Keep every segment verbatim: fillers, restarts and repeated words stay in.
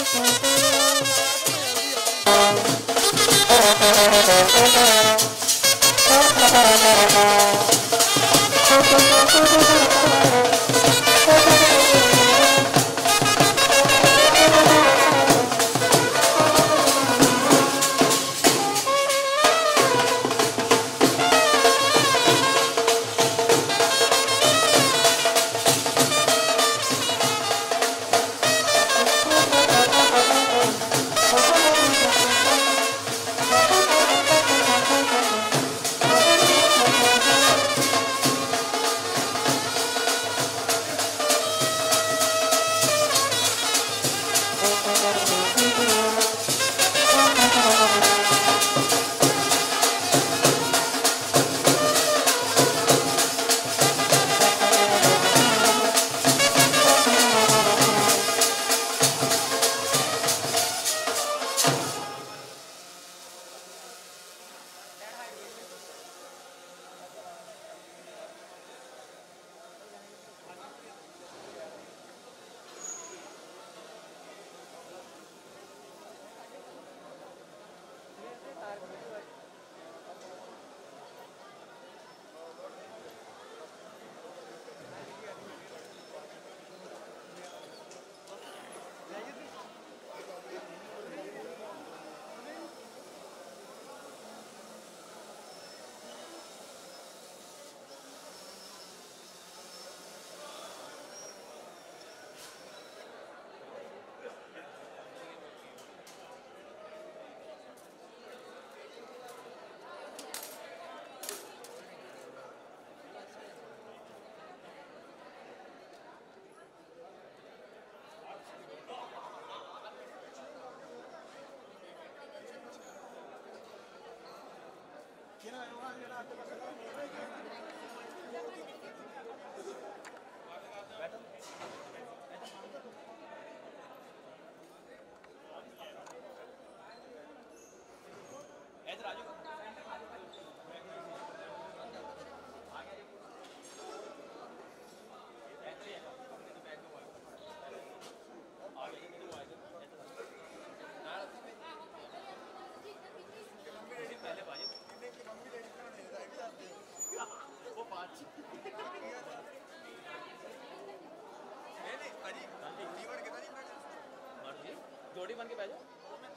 जोड़ी बन के बैठ जाओ,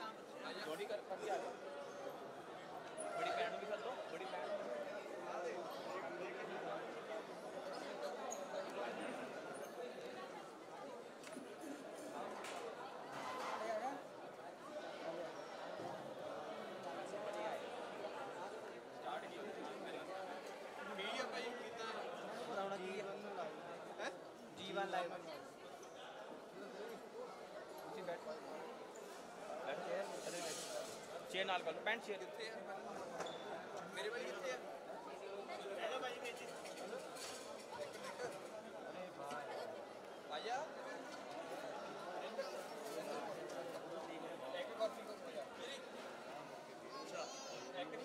जोड़ी कर करके आ जाओ, बड़ी पैंट के साथ दो, बड़ी पैंट जीवन लाइव चेयर नाल कर लो, पैंट चेयर कितने है मेरे भाई कितने है हेलो भाई नीचे अरे भाई आया एक कॉफी को अच्छा एक नहीं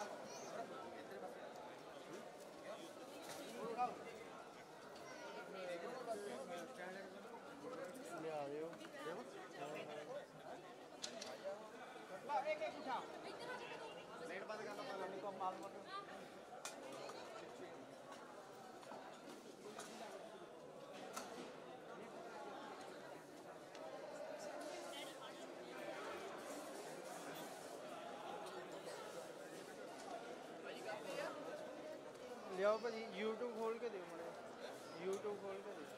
ਲਿਆਓ ਭਾਜੀ YouTube खोल के ਦਿਓ ਮੜੇ YouTube खोल के ਦਿਓ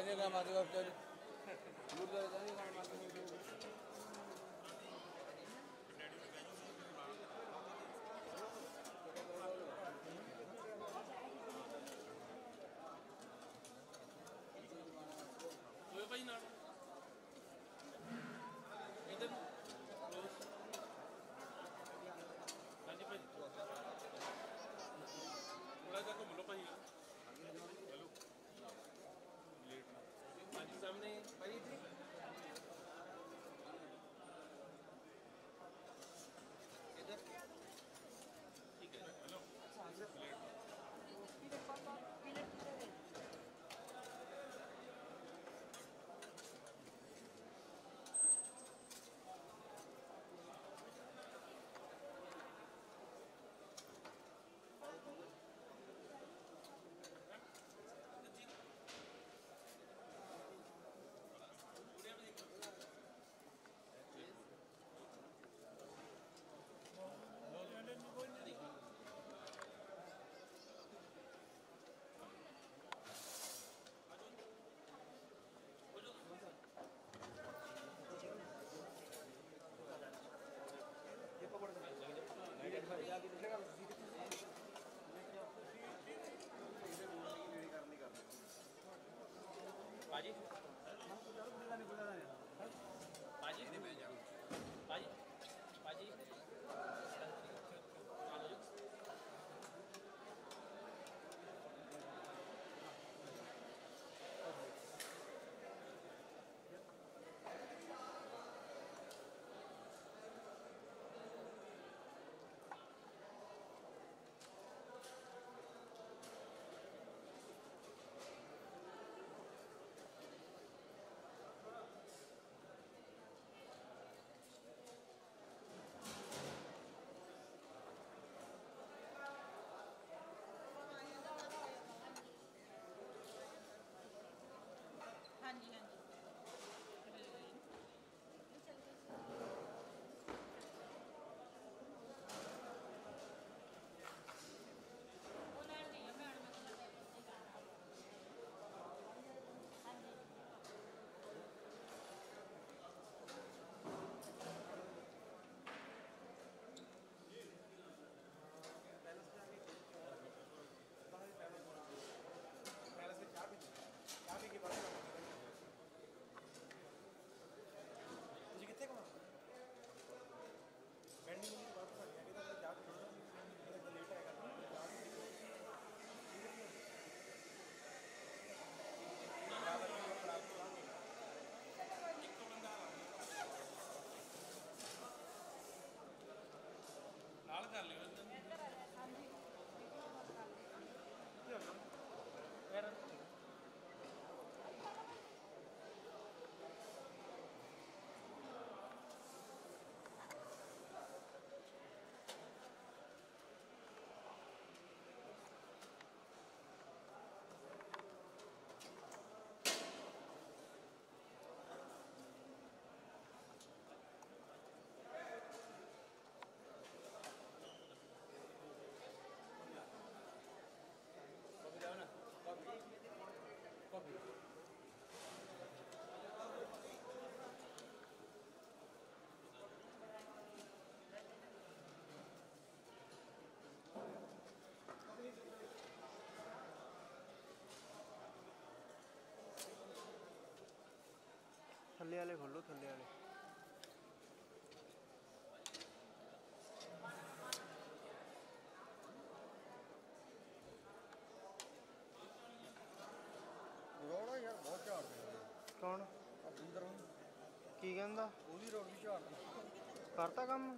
ਇਹਨੇ ਗਾ ਮਾਰ ਕੇ ਵਿਚਾਰੀ ਗੁਰਦੁਆਰੇ ਜਾਣੀ ਗਾ ਮਾਰ ਕੇ ਹੋਏ ਭਾਈ ਨਾਲ ਇਧਰ ਹਾਂਜੀ ਭਾਈ ਥੋੜਾ ਜਿਹਾ ਘੁੰਮ ਲਓ ਭਾਈ ਹੈਲੋ ਲੇਟ ਨਾ ਹਾਂਜੀ ਸਾਹਮਣੇ ਭਾਈ ਇੱਥੇ ਇਧਰ ਠੀਕ ਹੈ ਹੈਲੋ ਲੇਟ ਭਾਜੀ ਭਾਜੀ ਭਾਜੀ ਭਾਜੀ ਹਾਂਜੀ ਹਾਂਜੀ ਉਹ ਲੈਣ ਨਹੀਂ ਆ ਮੈਡਮ ਮੈਂ ਤੁਹਾਨੂੰ ਹਾਂਜੀ ਤੁਸੀਂ ਕਿੱਥੇ ਕਮਾ ਪੈਂਡਿੰਗ ਦੀ ਬਾਤ ਕਰ ਰਿਹਾ ਕਿ ਤਾਂ ਜਾ ਕੇ ਥੋੜਾ ਜਿਹਾ ਲੇਟ ਆਏਗਾ ਨਾਲ ਕਰ ਲਿਓ ਯਾਰ ਥੱਲੇ ਵਾਲੇ ਖੋਲੋ ਥੱਲੇ ਵਾਲੇ ਰੋੜਾ ਯਾਰ ਬਹੁਤ ਝਾੜਦੇ ਕੌਣ ਆ ਬਿੰਦਰ ਕੀ ਕਹਿੰਦਾ ਉਹਦੀ ਰੋਡ ਵੀ ਝਾੜਦੀ ਕਰਤਾ ਕੰਮ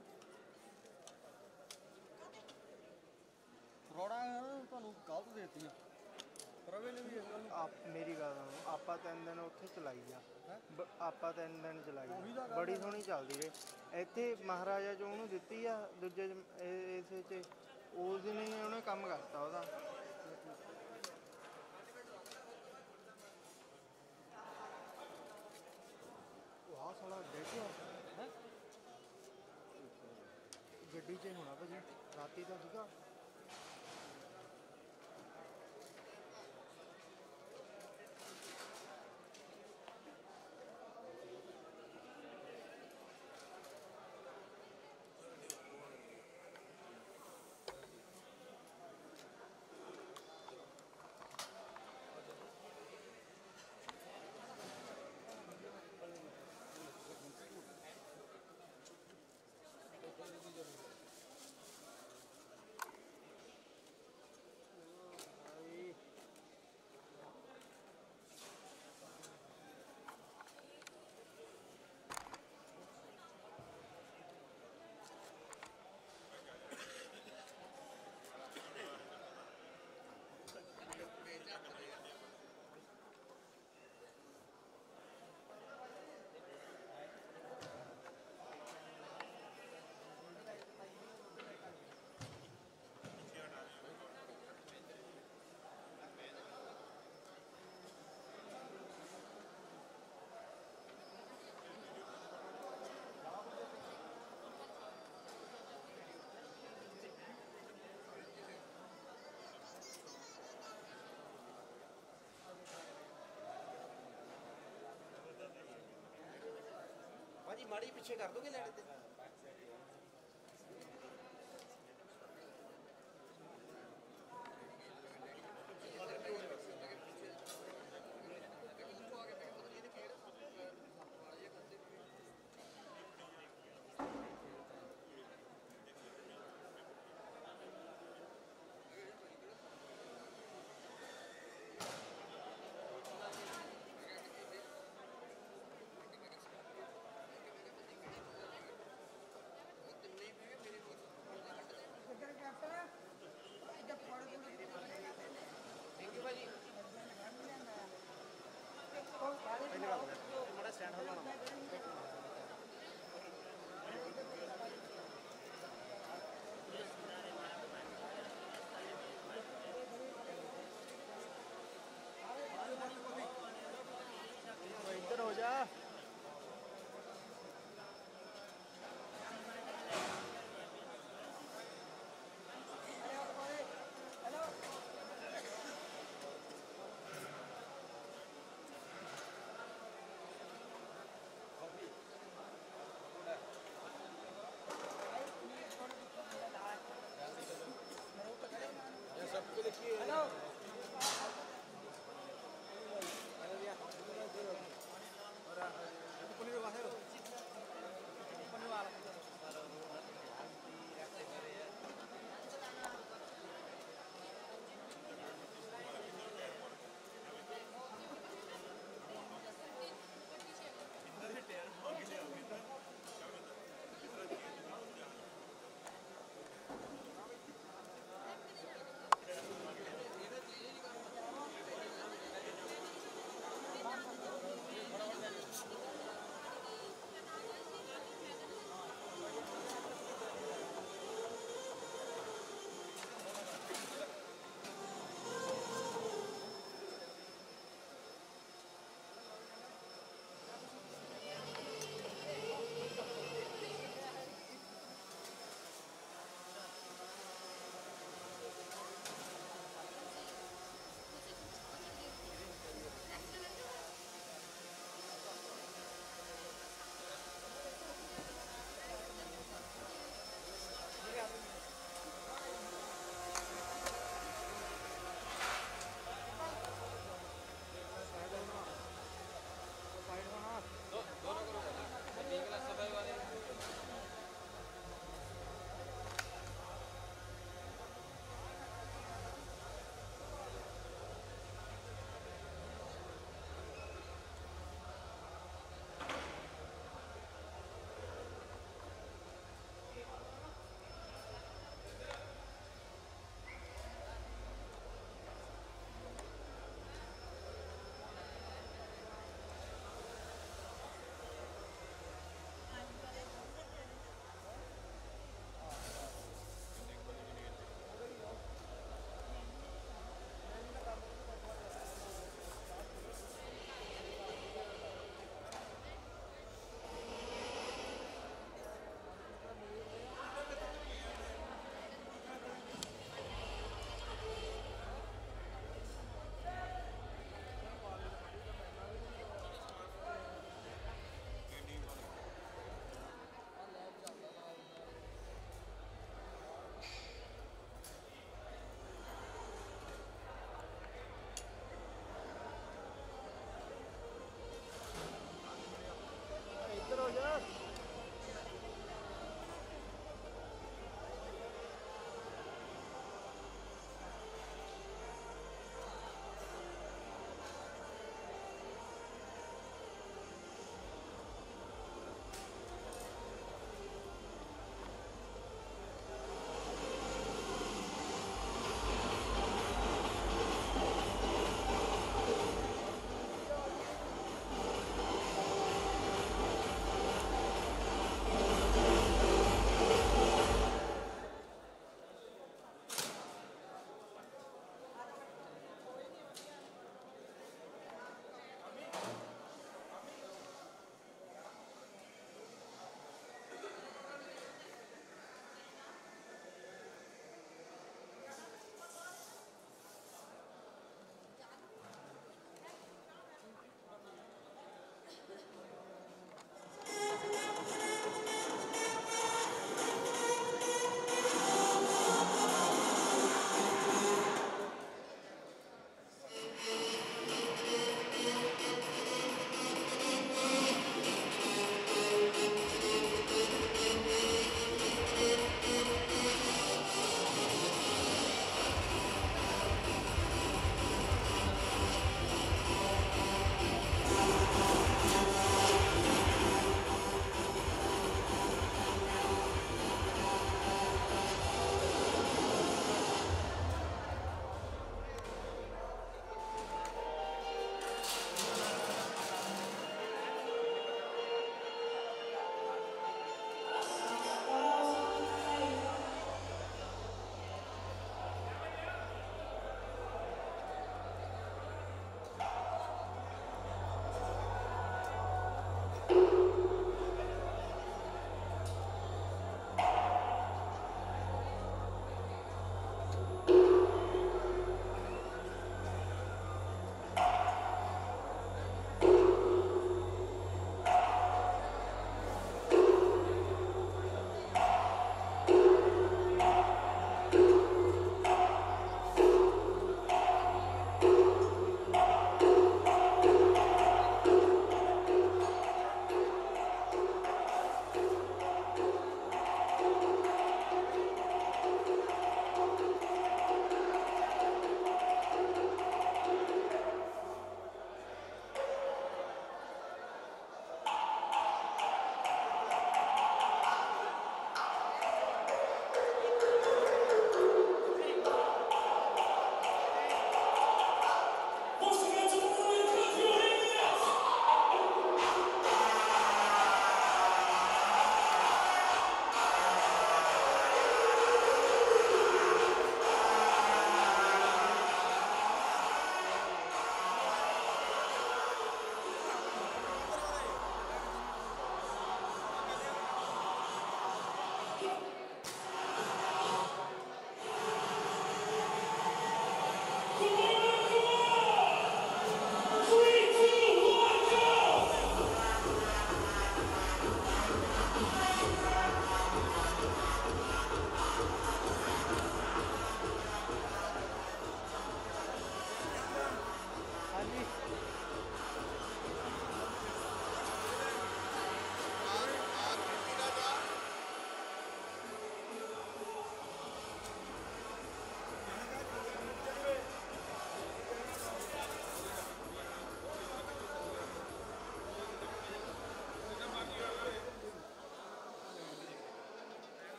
ਰੋੜਾ ਤੁਹਾਨੂੰ ਗਲਤ ਦੇਤੀਆਂ ਰਵੇ ਨੇ ਵੀ ਇਸ ਗੱਲ ਨੂੰ ਆਪ ਮੇਰੀ ਗੱਲ ਸੁਣੋ ਆਪਾਂ ਤਿੰਨ ਦਿਨ ਉੱਥੇ ਚਲਾਈ ਆ ਹੈਂ? ਬ- ਆਪਾਂ ਤਿੰਨ ਦਿਨ ਚਲਾਈ ਉਹੀ ਆ। ਤਾਂ ਗੱਲ ਬੜੀ ਹੈ। ਸੋਹਣੀ ਚੱਲਦੀ ਰੇ ਇੱਥੇ ਮਹਾਰਾਜਾ ਚ ਉਹਨੂੰ ਦਿੱਤੀ ਆ ਦੂਜੇ ਚ ਇਹ- ਇਸੇ ਚ ਉਸ ਦਿਨ ਹੀ ਉਹਨੇ ਕੰਮ ਕਰਤਾ ਉਹਦਾ ਉਹ ਆਹ ਸਾਲਾ ਦੇਖਿਆ ਹੈ ਗੱਡੀ 'ਚ ਹੋਣਾ ਭਾਜੀ ਰਾਤੀ ਤਾਂ ਸੀਗਾ ਪਿੱਛੇ ਕਰ ਦੋਗੇ ਲੈਣੇ ਤੇ ਬੜਾ ਸਟੈਂਡ ਹਲਾਉਣਾ ਇੱਧਰ ਹੋ ਜਾ।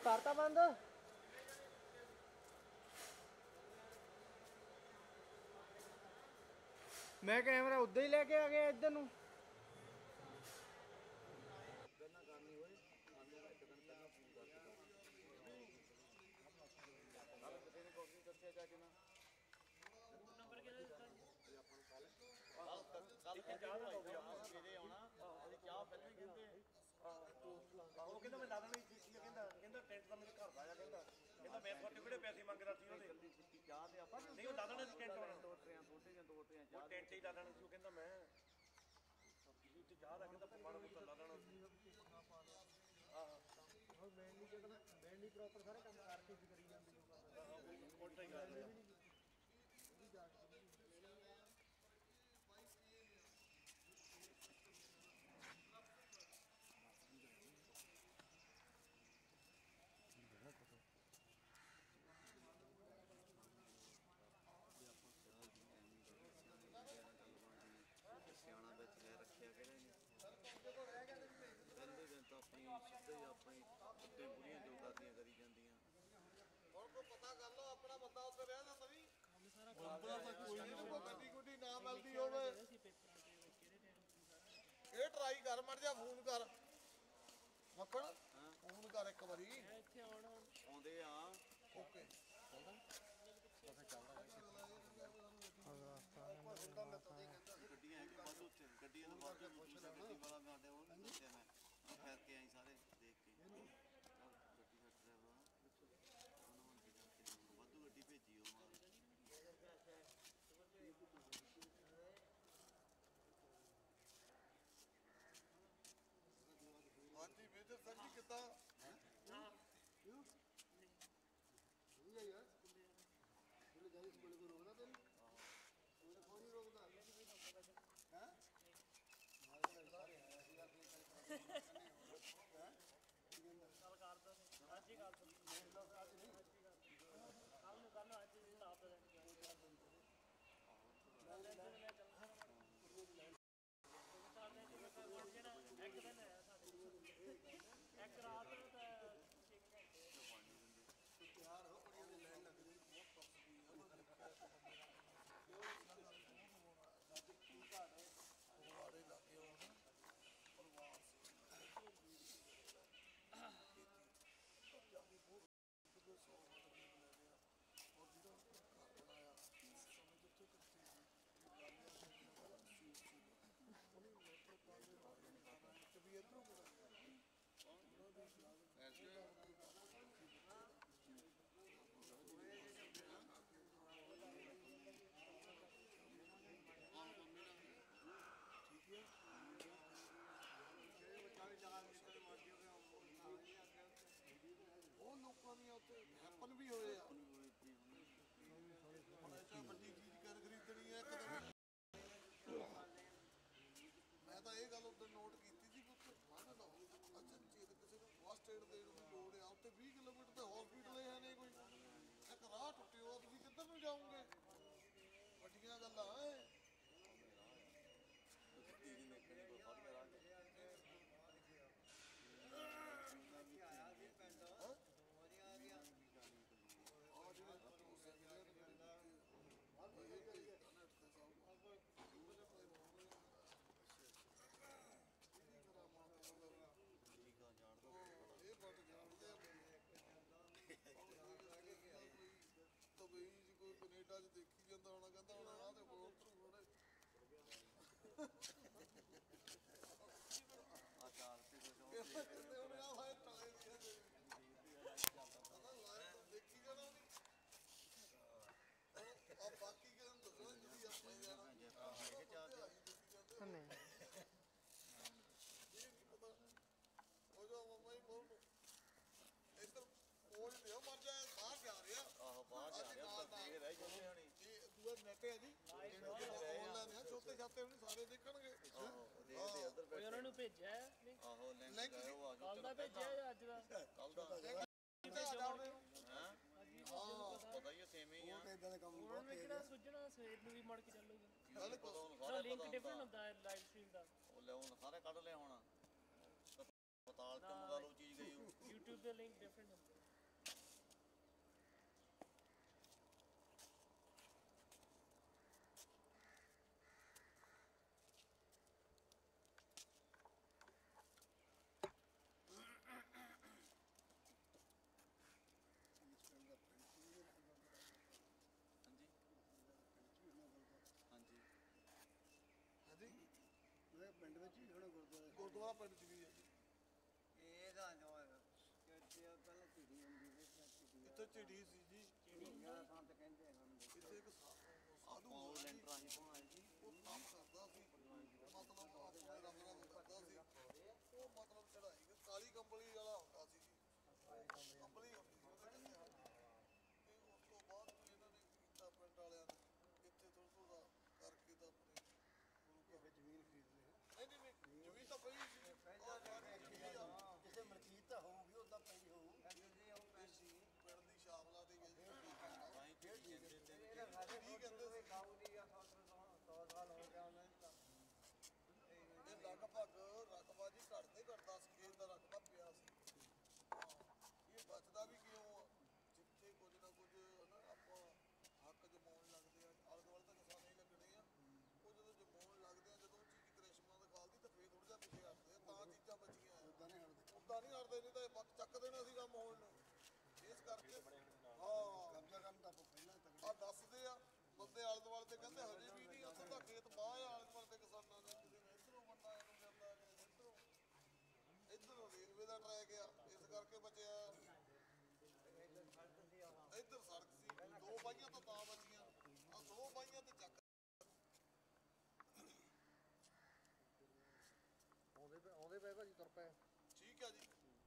ਕਰਤਾ ਬੰਦ। ਮੈਂ ਕੈਮਰਾ ਉੱਧਰ ਹੀ ਲੈ ਕੇ ਆ ਗਿਆ ਇੱਧਰ ਨੂੰ। ਕੱਲ ਚਾਹ ਭਾਈ ਜੀ ਆਪਾਂ ਸਵੇਰੇ ਆਉਣਾ ਅਸੀਂ ਚਾਹ ਪਹਿਲਾਂ ਹੀ ਕਹਿੰਦੇ ਉਹ ਕਹਿੰਦਾ ਮੈਂ ਦਾਦਾ ਨਹੀਂ ਕੀ ਕਹਿੰਦਾ ਕਹਿੰਦਾ ਟੈਂਟ ਤਾਂ ਮੇਰੇ ਘਰ ਦਾ ਆ ਕਹਿੰਦਾ ਕਹਿੰਦਾ ਮੈਂ ਤੁਹਾਡੇ ਕਿਹੜੇ ਪੈਸੇ ਮੰਗਦਾ ਸੀ ਉਹਦੇ ਚਾਹ ਤੇ ਆਪਾਂ ਨਹੀਂ ਉਹ ਦਾਦਾ ਨੇ ਟੈਂਟ ਵਾਲਾ ਦੋ ਟਰਿਆਂ ਛੋਟੇ ਜਾਂ ਦੋ ਟਰਿਆਂ ਚਾਹ ਉਹ ਟੈਂਟ ਹੀ ਦਾਦਾ ਨੇ ਸੀ ਉਹ ਕਹਿੰਦਾ ਮੈਂ ਉੱਤੇ ਚਾਹ ਦਾ ਕਹਿੰਦਾ ਮਾੜਾ ਮੋਟਾ ਲਾ ਦੇਣਾ ਆਹ ਮੈਂ ਨਹੀਂ ਕਹਿੰਦਾ ਮੈਂ ਨਹੀਂ ਪ੍ਰੋਪਰ ਸਾਰੇ ਕੰਮ ਕਰਕੇ ਵੀ ਕਰੀ ਜਾਂਦੀ ਉਹ ਕੋਟਾ ਹੀ ਕਰ ਰਿਹਾ ਸਿਆਣਾ ਵਿੱਚ ਹੈ ਰੱਖਿਆ ਕਿਹੜਾ ਨਹੀਂ ਪਹਿਲੇ ਦਿਨ ਤਾਂ ਆਪਣੀ ਸਿੱਧੇ ਹੀ ਆਪਣੀ ਉੱਤੇ ਬੁੜੀਆਂ ਜੋ ਕਰਦੀਆਂ ਕਰੀ ਜਾਂਦੀਆਂ ਹੁਣ ਕੋ ਪਤਾ ਕਰ ਲਓ ਆਪਣਾ ਬੰਦਾ ਉੱਤੇ ਰਹਿ ਜਾਂਦਾ ਵੀ ਬੰਦਾ ਤਾਂ ਕੋਈ ਨਹੀਂ ਕੋ ਗੱਡੀ ਗੁੱਡੀ ਨਾ ਮਿਲਦੀ ਹੋਵੇ ਇਹ ਟਰਾਈ ਕਰ ਮੜ ਜਾ ਫੋਨ ਕਰ ਮੱਕੜ ਫੋਨ ਕਰ ਇੱਕ ਵਾਰੀ ਇੱਥੇ ਆਉਣਾ ਆਉਂਦੇ ਆ ਓਕੇ ਗੱਡੀਆਂ ਹੈ ਕਿ ਬਸ ਉੱਥੇ ਗੱਡੀਆਂ ਤੋਂ ਬਾਅਦ ਗੱਡੀ ਵਾਲਾ ਗਾਡੇ ਉਹ ਦੱਸਿਆ ਮੈਂ ਉਹ ਫੇਰ ਕੇ ਆਈ ਸਾਰੇ ਦੇਖ ਕੇ ਗੱਡੀ ਦਾ ਡਰਾਈਵਰ ਉਹਨਾਂ ਨੂੰ ਕਿਹਾ ਕਿ ਵਾਧੂ ਗੱਡੀ ਭੇਜੀ ਉਹ ਹਾਂਜੀ ਮੇਜਰ ਸਰ ਜੀ ਕਿੱਦਾਂ ਹਾਂ ਕਿਉਂ ਯਾਰ ਬੋਲੇ ਜਾਈ ਸਕੂਲ ਕੋ ਰੋਕਦਾ ਤੈਨੂੰ ਉਹ ਤਾਂ ਕੋਈ ਰੋਕਦਾ ਹੈ ਸਾਰੇ ਆਇਆ ਸੀ ਆਪਣੇ ਹੈ ਚੱਲ ਕਰਦਾ ਅੱਜ ਹੀ ਕਰਦਾ ਮੇਰੇ ਲੋਕ ਅੱਜ ਨਹੀਂ ਕੱਲ ਨੂੰ ਕਰਨਾ ਅੱਜ ਹੀ ਆਪ ਦਾ ਮੈਂ ਲੈ ਮੈਂ ਚੱਲਦਾ ਇੱਕ ਦਿਨ ਆਇਆ ਸਾਡੇ ਇੱਕ ਰਾਤ ਨੂੰ ਤਾਂ ਛੇ ਘੰਟੇ ਤਿਆਰ ਹੋ ਬੜੀ ਉਹਦੀ ਲਾਈਨ ਲੱਗਦੀ ਬਹੁਤ ਤਪਦੀ ਹੈ ਉਹਨੂੰ ਦੇਖਿਆ ਅੱਜ ਕੀ ਘਾਟ ਹੈ ਪਰਿਵਾਰੇ ਲੱਗੇ ਹੋਣ ਪਰਿਵਾਰ ਪੰਜਾਬੀ ਬਹੁਤ ਸੌ ਵਾਰ ਬਣਾਇਆ ਔਰ ਜਿਹੜਾ ਘਰ ਬਣਾਇਆ ਸਮੇਂ ਜਿੱਥੇ ਕਿੱਥੇ ਉਹਨੇ ਮੈਟਰੋ ਕਾਰ ਦੇ ਬਾਰੇ ਕभी ਇਧਰੋਂ ਬਣਾਇਆ ਐਸੇ ਉਹ ਲੋਕਾਂ ਦੀਆਂ ਉੱਥੇ ਹੈਪਨ ਵੀ ਹੋਏ ਆ ਹੁਣ ਇਹ ਵੱਡੀ ਚੀਜ਼ ਕਰ ਖਰੀਦਣੀ ਹੈ ਇੱਕ ਮੈਂ ਤਾਂ ਇਹ ਗੱਲ ਉੱਧਰ ਨੋਟ ਕੀਤੀ ਸੀ ਕਿ ਉੱਥੇ ਫੰਡ ਨਾ ਹੋਵੇ ਅੱਛਾ ਜੇ ਕਿਸੇ ਨੂੰ ਫਸਟ ਏਡ ਦੇਣ ਦੀ ਲੋੜ ਆ ਉੱਥੇ ਵੀਹ ਕਿਲੋਮੀਟਰ ਤੇ ਹਸਪੀਟਲ ਹੈ ਨਹੀਂ ਕੋਈ ਇੱਕ ਰਾਹ ਟੁੱਟਿਓ ਤੁਸੀਂ ਕਿੱਧਰ ਨੂੰ ਜਾਓਗੇ ਵੱਡੀਆਂ ਗੱਲਾਂ ਐ ਕੈਨੇਡਾ ਚ ਦੇਖੀ ਜਾਂਦਾ ਹੋਣਾ ਕਹਿੰਦਾ ਹੁਣ ਆਹ ਤੇ ਬੋਲ ਤਰੂ ਹੋਣੇ ਆ ਚਾਰ ਤੇ ਜੋ ਕਹਿੰਦੇ ਹੁਣ ਆਹ ਵਾਏ ਟਾਲੇ ਦੀਆਂ ਦੇਖੀ ਜਾਣਾ ਨਹੀਂ ਆ ਬਾਕੀ ਕਿਹਨੂੰ ਦੱਸਣਾ ਜਿਹੜੀ ਆਪਣੇ ਜਾਣਾ ਜੇ ਆਪਾਂ ਲੈ ਕੇ ਚਾਰ ਨਹੀਂ ਇਹ ਨਹੀਂ ਪਤਾ ਉਹ ਜੋ ਮੰਮਾ ਹੀ ਬੋਲ ਇੱਧਰ ਪੋਜ ਦਿਓ ਮਰ ਜਾਏ ਬਾਹਰ ਜਾ ਰਿਹਾ ਆਹੋ ਬਾਹਰ ਜਾ ਰਿਹਾ ਤਾਂ ਇਹ ਰਹਿ ਜਾਂਦੇ ਹਣੀ ਇਹ ਦੂਆ ਨੈਟ ਹੈ ਜੀ ਆਨਲਾਈਨ ਹੈ ਛੋਟੇ ਛਾਤੇ ਵੀ ਸਾਰੇ ਦੇਖਣਗੇ ਆਹੋ ਦੇਖਦੇ ਉਧਰ ਬੈਠੇ ਉਹਨਾਂ ਨੂੰ ਭੇਜਿਆ ਨਹੀਂ ਆਹੋ ਲਿੰਕ ਗਾਇਓ ਆ ਕੱਲ ਦਾ ਭੇਜਿਆ ਜਾਂ ਅੱਜ ਦਾ ਕੱਲ ਦਾ ਹਾਂ ਪਤਾ ਹੀ ਸੇਮ ਹੀ ਆ ਉਹਨਾਂ ਨੂੰ ਕਿਹੜਾ ਸੁਝਣਾ ਸਵੇਰ ਨੂੰ ਵੀ ਮੁੜ ਕੇ ਚੱਲੂਗਾ ਪਤਾ ਹੁਣ ਸਾਰਾ ਸਾਰੇ ਲਿੰਕ ਪਤਾ ਡਿਫਰੈਂਟ ਹੁੰਦਾ ਹੁੰਦਾ ਹੈ ਲਾਈਵ ਸਟ੍ਰੀਮ ਦਾ ਉਹ ਲੈ ਹੁਣ ਸਾਰੇ ਕੱਢ ਲਿਆ ਹੁਣ ਪਤਾਲ ਤੇ ਮੰਗਾ ਲਓ ਚੀਜ਼ ਗਈ YouTube ਦੇ ਲਿੰਕ ਡਿਫਰੈਂਟ ਹੁੰਦੇ ਗੁਰਦੁਆਰਾ ਪਿੰਡ 'ਚ ਵੀ ਹੈ ਜੀ। ਇਹਦਾ ਜੋ ਕਿਤੇ ਪਹਿਲਾਂ ਝਿੜੀ ਹੁੰਦੀ ਸੀ ਝਿੜੀ ਇੱਥੇ ਝਿੜੀ ਸੀ ਜੀ, ਜਿਹੜਾ ਸੰਤ ਕਹਿੰਦੇ ਹਨ ਇੱਥੇ ਇੱਕ ਸਾ- ਸਾਧੂ ਉਹ ਹੁੰਦਾ ਸੀ, ਲੈਂਟਰਾਂ ਹੀ ਪਾਉਣਾ ਜੀ ਉਹ ਕੰਮ ਕਰਦਾ ਸੀ, ਮਤਲਬ ਆਪਣੇ ਰੱਬ ਰੱਬ ਕਰਦਾ ਸੀ। ਉਹ ਮਤਲਬ ਚੜਾਈ ਕਿ ਕਾਲੀ ਕੰਬਲੀ ਵਾਲਾ ਹੁੰਦਾ ਸੀ ਜੀ, ਕੰਬਲੀ ਹੁੰਦੀ ਸੀ ਉਹਦੇ ਕਹਿੰਦੇ। ਤੇ ਉਸ ਤੋਂ ਬਾਅਦ ਵੀ ਇਹਨਾਂ ਨੇ ਕੀਤਾ ਪਿੰਡ ਵਾਲਿਆਂ ਨੇ ਇੱਥੇ ਥੋੜਾ ਥੋੜਾ ਕਰਕੇ ਤਾਂ ਆਪਣੇ ਗੁਰੂ ਘਰ ਜ਼ਮੀਨ ਖਰੀਦ ਲਈ। ਨਹੀਂ ਨਹੀਂ ਨਹੀਂ ਜ਼ਮੀਨ ਤਾਂ ਪਈ ਸੀ, ਉਹ ਸਾਰੀ ਜ਼ਮੀਨ ਆ। ਕਿਸੇ ਮਲਕੀਤ ਤਾਂ ਹੋਊਗੀ ਉਦਾਂ ਪਈ ਹੋਊ। ਇਹ ਸੀ ਪਿੰਡ ਦੀ ਸ਼ਾਮਲਾ ਦੇ ਗਏ ਤਾਂ ਹੀ ਝਿੜੀ ਕਹਿੰਦੇ ਤੇ ਕੀ ਕਹਿੰਦੇ ਸੀ ਕਾਉ ਦੀ ਆ ਸੌ ਸਾਲ ਹੋ ਗਿਆ ਉਹਨਾਂ ਦੀ ਤਾਂ ਇਹ ਲਗਭਗ ਰਕਬਾ ਜੀ ਘੱਟ ਤੇ ਘੱਟ ਦਸ ਖੇਤ ਦਾ ਰਕਬਾ ਪਿਆ ਸੀ। ਹਾਂ, ਇਹ ਬਚਦਾ ਵੀ ਕਿਉਂ ਆ? ਜਿੱਥੇ ਕੁਝ ਨਾ ਕੁਝ ਹਨਾ ਆਪਾਂ ਹੱਕ ਜਮਾਉਣ ਲੱਗਦੇ ਆ, ਆਲੇ ਦੁਆਲੇ ਤਾਂ ਕਿਸਾਨ ਹੀ ਲੱਗਣੇ ਆ। ਉਹ ਜਦੋਂ ਜਮਾਉਣ ਲੱਗਦੇ ਆ, ਜਦੋਂ ਉਹ ਚੀਜ਼ ਕ੍ਰਿਸ਼ਮਾ ਦਿਖਾਲਦੀ ਤਾਂ ਫੇਰ ਥੋੜਾ ਜਿਹਾ ਪਿੱਛੇ ਹਟਦੇ ਆ, ਤਾਂ ਚੀਜ਼ਾਂ ਬਚੀਆਂ ਆ। ਉਦਾਂ ਨਹੀਂ ਹਟਦੇ। ਉਦਾਂ ਨਹੀਂ ਹਟਦੇ, ਨਹੀਂ ਤਾਂ ਇਹ ਬੱਕ ਚੱਕ ਦੇਣਾ ਸੀ ਕੰਮ ਹੋਣ ਨੂੰ। ਇਸ ਕਰਕੇ ਹਾਂ ਕਬਜ਼ਾ ਕੰਮ ਤਾਂ ਆਪਾਂ ਪਹਿਲਾਂ ਤੱਕ ਆ ਦੱਸਦੇ ਆ ਬੰਦੇ ਆਲੇ ਦੁਆਲੇ ਤੇ ਕਹਿੰਦੇ ਹਜੇ ਵੀ ਨਹੀਂ ਉੱਥੋਂ ਦਾ ਖੇਤ ਬਾਹ ਆ ਆਲੇ ਦੁਆਲੇ ਤੇ ਕਿਸਾਨਾਂ ਦੇ। ਕਿਸੇ ਨੇ ਇੱਧਰੋਂ ਬੰਦਾ ਇਹਨੂੰ ਜਾਂਦਾ, ਕਿਸੇ ਨੇ ਇੱਧਰੋਂ ਇੱਧਰੋਂ ਰੇਲਵੇ ਦਾ ਟਰੈਕ ਆ, ਇਸ ਕਰਕੇ ਬਚਿਆ। ਇੱਧਰ ਸੜਕ ਸੀ, ਦੋ ਬਾਈਆਂ ਤਾਂ ਤਾਂ ਬਚੀਆਂ, ਆ ਦੋ ਬਾਈਆਂ ਤੇ ਚੱਕ। ਆਉਂਦੇ ਪਏ ਆਉਂਦੇ ਪਏ ਭਾਜੀ ਤੁਰ ਪਏ। ਠੀਕ ਆ ਜੀ।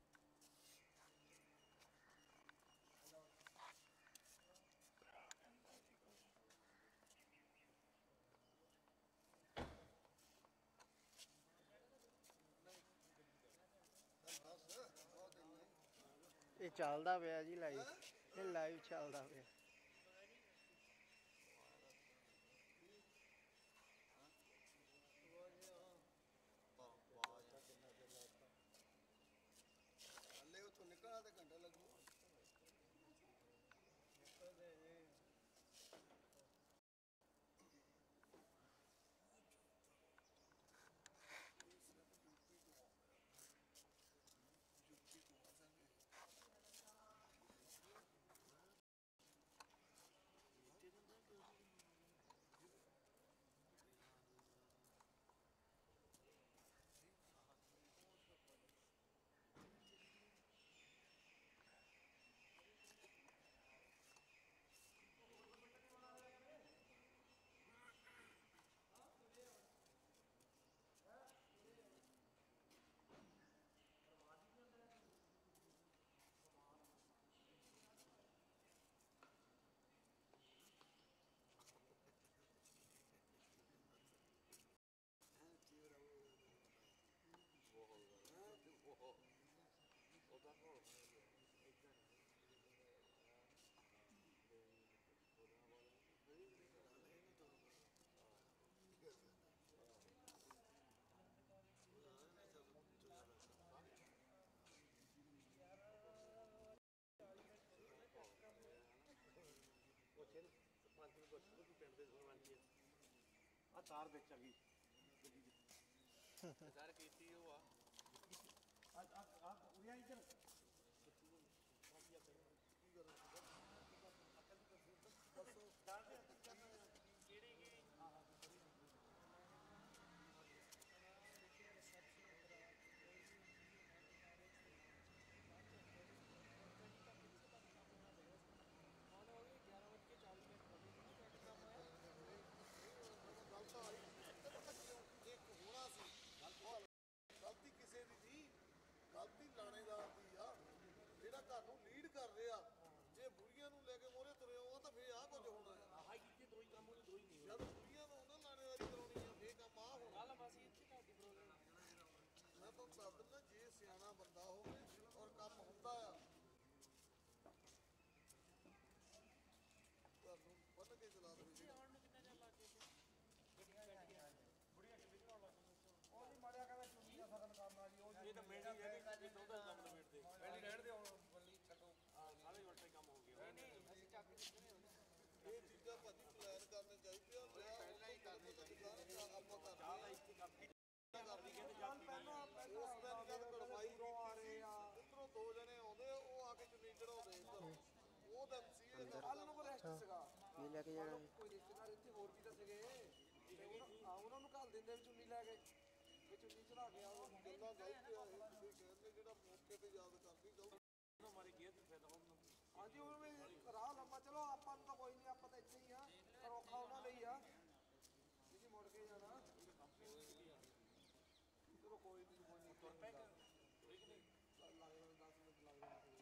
ਇਹ ਚੱਲਦਾ ਪਿਆ ਜੀ ਲਾਈਵ, ਇਹ ਲਾਈਵ ਚੱਲਦਾ ਪਿਆ। ਹਲੇ ਉੱਥੋਂ ਨਿਕਲਣਾ ਤੇ ਘੰਟਾ ਲੱਗੂ। ਆ ਤਾਰ ਵਿੱਚ ਆ ਗਈ ਸਰ ਕੀਤੀ ਉਹ ਆ ਆ ਆ ਆ ਉਰੀਆਂ ਇੱਧਰ ਇੱਕ ਹੋਣਾ ਸੀ ਗਲਤੀ ਕਿਸੇ ਦੀ ਨਹੀਂ, ਗਲਤੀ ਲਾਣੇਦਾਰ ਦੀ ਆ ਜਿਹੜਾ ਘਰ ਨੂੰ ਲੀਡ ਕਰ ਰਿਹਾ। ਜੇ ਬੁੜੀਆਂ ਨੂੰ ਲੈ ਕੇ ਮੋਰੇ ਤੁਰੇ ਹੋ ਤਾਂ ਫੇਰ ਆਹ ਕੁਝ ਹੋਣਾ ਆ। ਆਹ ਕੀਤੀ ਦੋਈ ਕੰਮ ਹੋਣੀ ਦੋਈ ਨਹੀਂ ਜਦ ਬੁੜੀਆਂ ਨੂੰ ਉਹਨਾਂ ਲਾਣੇਦਾਰੀ ਕਰਾਉਣੀ ਆ ਫੇਰ ਕੰਮ ਆ ਹੋਣਾ। ਕੱਲ ਮਾਸੀ ਇੱਥੇ ਤੁਹਾਡੀ ਪ੍ਰੋਬਲਮ ਮੈਂ ਤੁਹਾਨੂੰ ਦੱਸ ਦਿੰਦਾ, ਜੇ ਸਿਆਣਾ ਬੰਦਾ ਹੋਵੇ ਔਰ ਕੰਮ ਹੁੰਦਾ ਆ, ਤੁਹਾਨੂੰ ਬੰਨ ਕੇ ਚਲਾ ਦੇਵੇ। ਆਉਣ ਨੂੰ ਕਿੰਨਾ ਚਿਰ ਲੱਗ ਗਿਆ ਇਹ ਤਾਂ ਮੇਰੀ ਹੈ ਕਿ ਉਹਦਾ ਕੰਮ ਨਿਬੇੜਦੇ ਪਹਿਲੀ ਰਹਿਣ ਦੇ ਹੁਣ ਬੱਲੀ ਛੱਡੋ ਸਾਰੇ ਉਲਟੇ ਕੰਮ ਹੋ ਗਏ ਅਸੀਂ ਚੱਕ ਦਿੱਤੇ ਨੇ ਇਹ ਚੀਜ਼ਾਂ ਭਾਜੀ ਪਲਾਨ ਕਰਨੇ ਚਾਹੀਦੇ ਆ। ਪਹਿਲਾਂ ਹੀ ਕਰਨੇ ਚਾਹੀਦੇ ਆ। ਆਪਾਂ ਕਰਦੇ ਇੱਥੇ ਕਾਫੀ ਉਸ ਦਿਨ ਜਦ ਕੜਵਾਈ ਆ ਰਹੇ ਆ, ਉੱਧਰੋਂ ਦੋ ਜਣੇ ਆਉਂਦੇ, ਉਹ ਆ ਕੇ ਚੁੰਨੀ ਚੜਾਉਂਦੇ ਇੱਧਰ। ਉਹ ਦਿਨ ਸੀ ਇਹ ਦਿਨ। ਅੱਛਾ ਕੀ ਲੈ ਕੇ ਜਾਣਾ ਜੀ? ਕੋਈ ਰਿਸ਼ਤੇਦਾਰ ਇੱਥੇ ਹੋਰ ਵੀ ਤਾਂ ਸੀਗੇ ਤੇ ਉਹਨਾਂ- ਹਾਂ, ਉਹਨਾਂ ਨੂੰ ਘੱਲ ਦਿੰਦੇ ਵੀ ਚੁੰਨੀ ਲੈ ਕੇ ਵੀ ਚੁੰਨੀ ਚੜਾ ਕੇ ਆਓ ਮੁੰਡੇ ਗੱਲਾਂ ਗਲਤ ਆ ਇਹ ਤੁਸੀਂ ਕਹਿੰਦੇ ਜਿਹੜਾ ਮੌਕੇ ਤੇ ਯਾਦ ਕਰਨੀ ਗਲਤ ਹਮਾਰੇ ਗੇਅਰ ਤੇ ਫਾਇਦਾ ਹੋਊਗਾ ਹਾਂਜੀ ਹੁਣ ਵੀ ਰਾਹ ਲੰਮਾ ਚਲੋ ਆਪਾਂ ਨੂੰ ਤਾਂ ਕੋਈ ਨਹੀਂ ਆਪਾਂ ਤਾਂ ਇੱਥੇ ਹੀ ਆ ਪਰ ਔਖਾ ਉਹਨਾਂ ਲਈ ਆ ਜੀ ਮੁੜ ਕੇ ਜਾਣਾ ਚਲੋ ਕੋਈ ਨਹੀਂ ਕੋਈ ਨਹੀਂ ਤੁਰ ਪੈਗਾ ਕੋਈ ਕਿ ਨਹੀਂ ਲੱਗ ਜਾਣਾ ਦਸ ਮਿੰਟ ਲੱਗ ਜਾਣਾ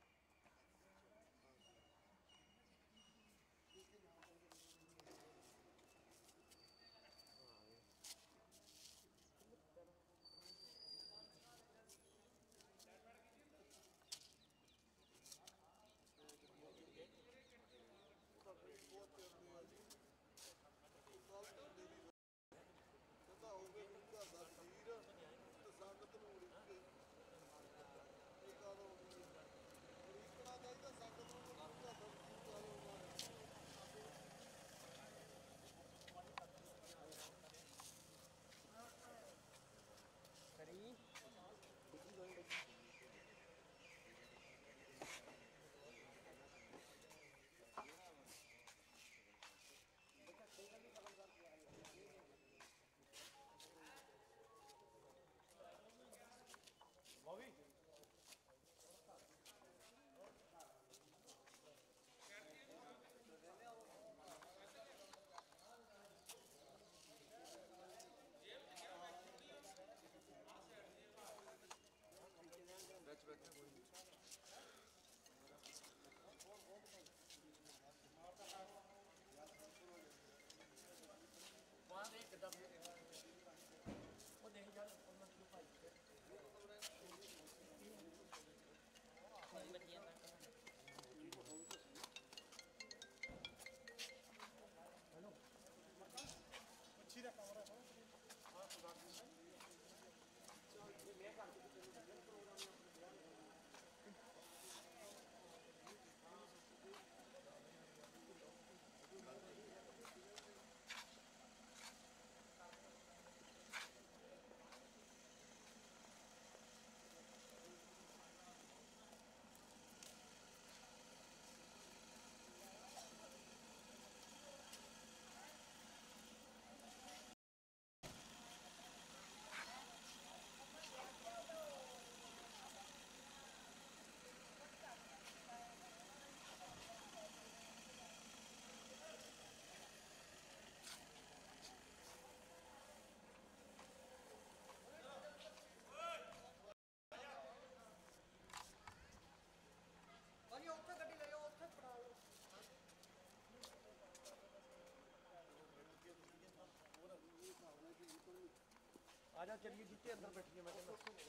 ਕਹਿੰਦਾ ਹੋਵੇ ਘਰ ਦਾ ਖੀਰ ਤੇ ਸੰਗਤ ਨੂੰ ਉਡੀਕੇ ਇਹ ਗੱਲ ਹੋ ਗਈ ਉਡੀਕਣਾ ਚਾਹੀਦਾ ਸੰਗਤ ਨੂੰ ਘਰ ਦਾ ਖੀਰ ਗੱਲ ਹੋਣਾ ਵਹਾਂ ਦੇ ਕਿੱਦਾਂ ਉਹ ਦੇਖ ਯਾਰ ਉਹਨਾਂ ਨੂੰ ਭਾਈ ਭਾਜੀ ਉੱਥੇ ਗੱਡੀ ਲੈ ਜਾਓ ਉੱਥੇ ਫੜਾ ਲਓ ਆ ਜਾ ਚੱਲੀਏ ਜਿੱਤੇ ਅੰਦਰ ਬੈਠੀਏ ਮੈਂ ਕਹਿੰਦਾ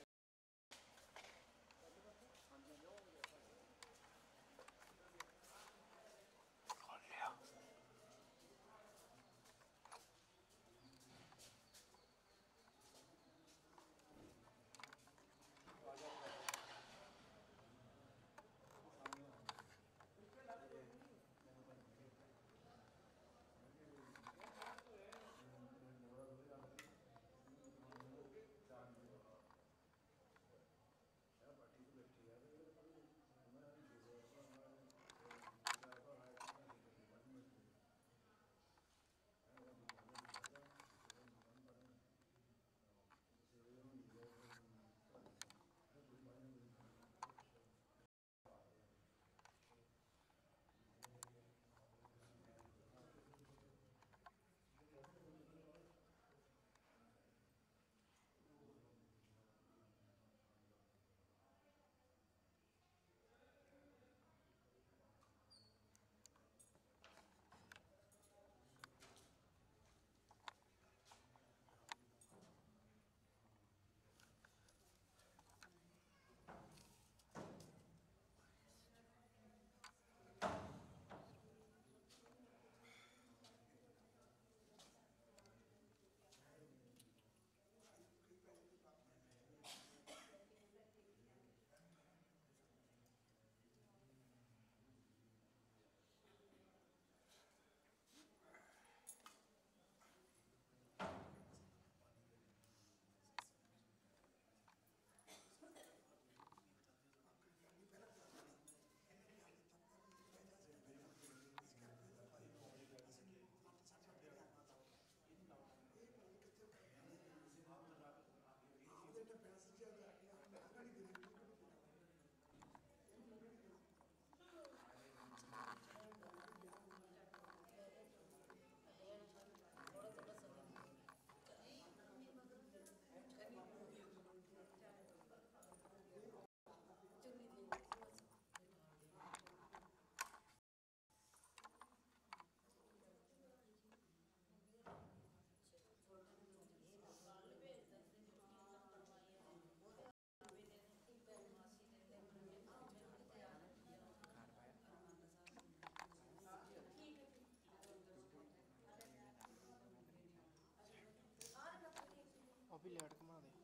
ਸਾਈਡ ਘੁਮਾ ਦੇ।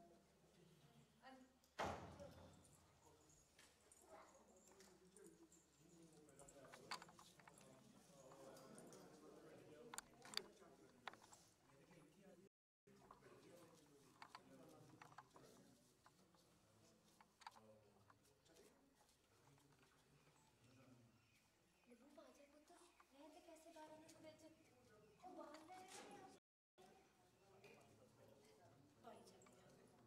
लगू बाजे पुत्र रहते कैसे बारह में फ्रिज ओ बाहर ले भाई जाने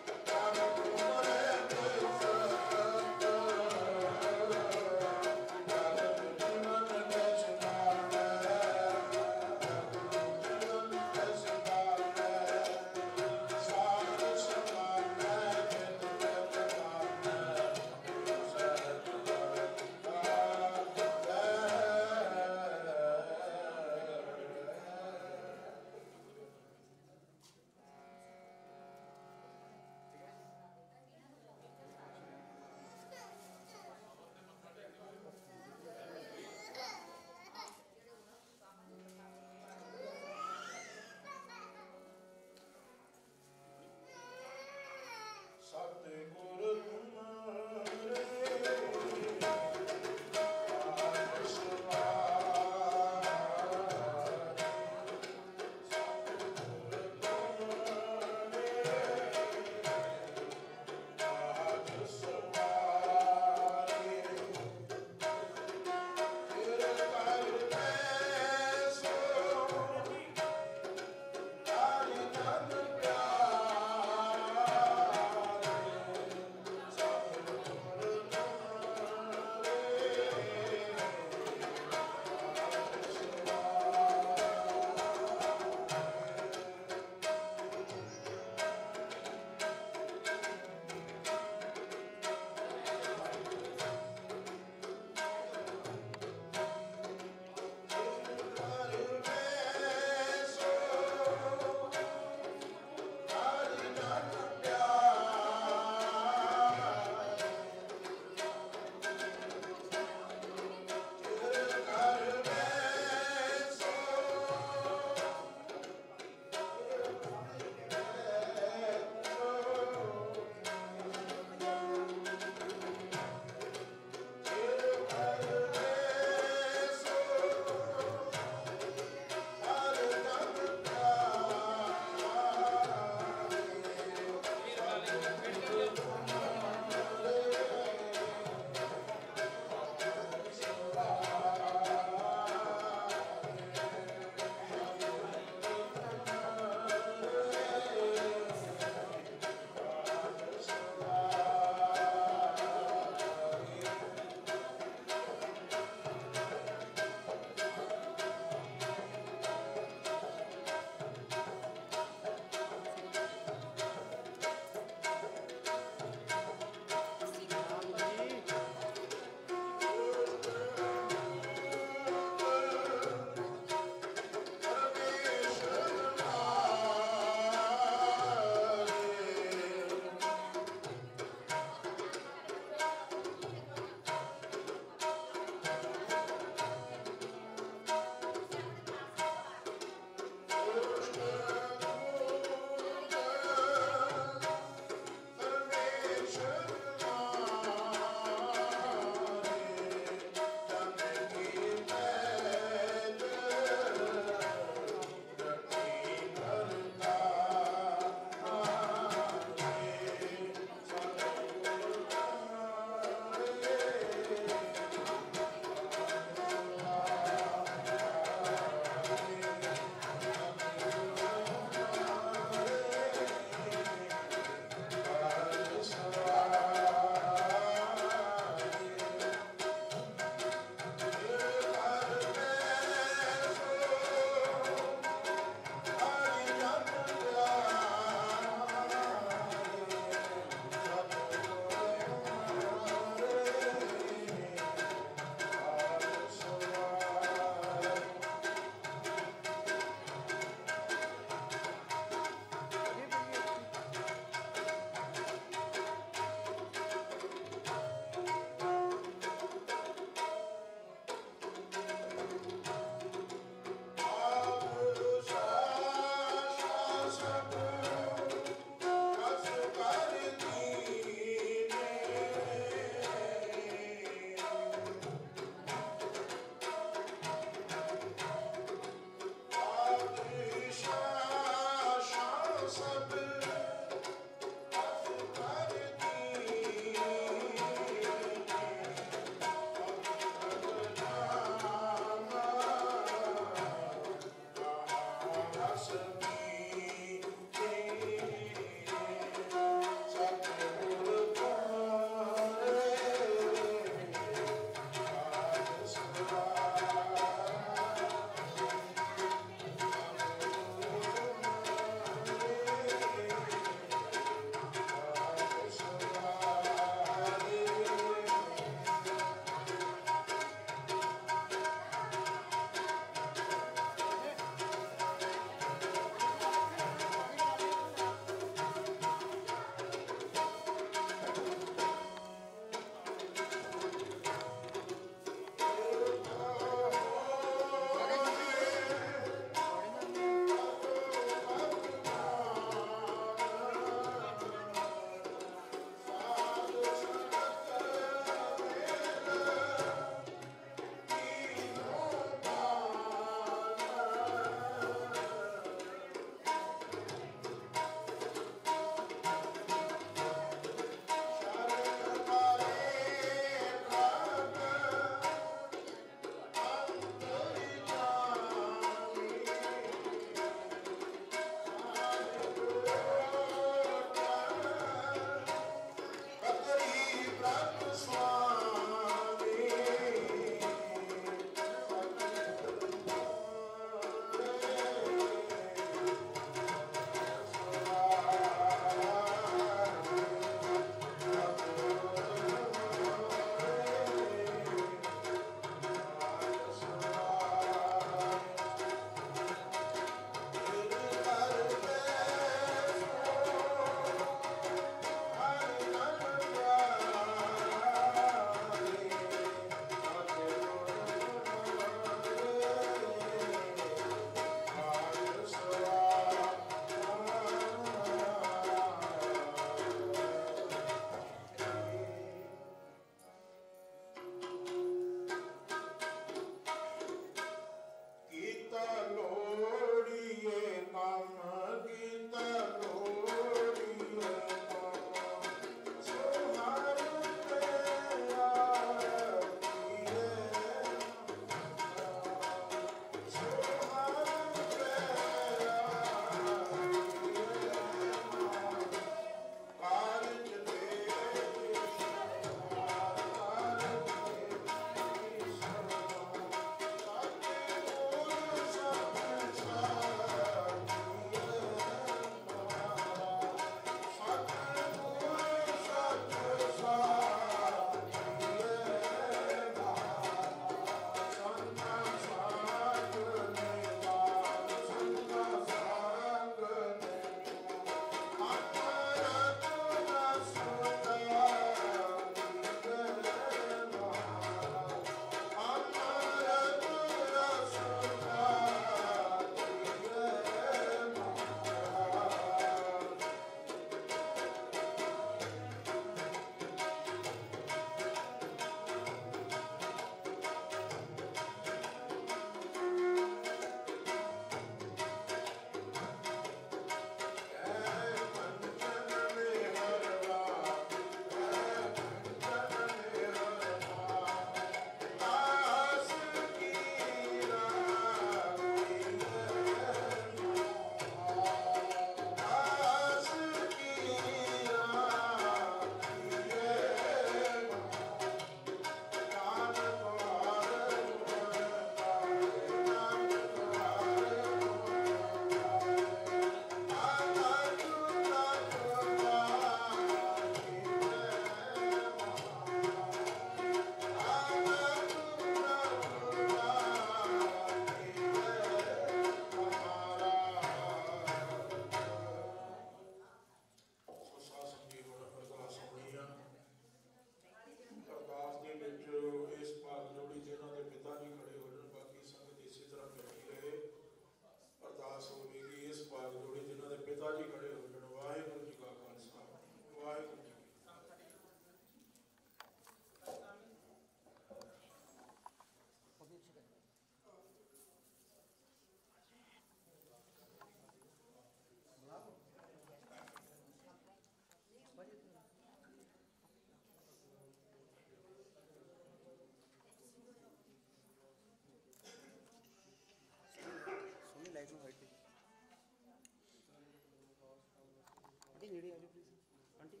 ਨੇੜੇ ਆ ਜਾਓ ਪਲੀਜ਼ ਆਂਟੀ।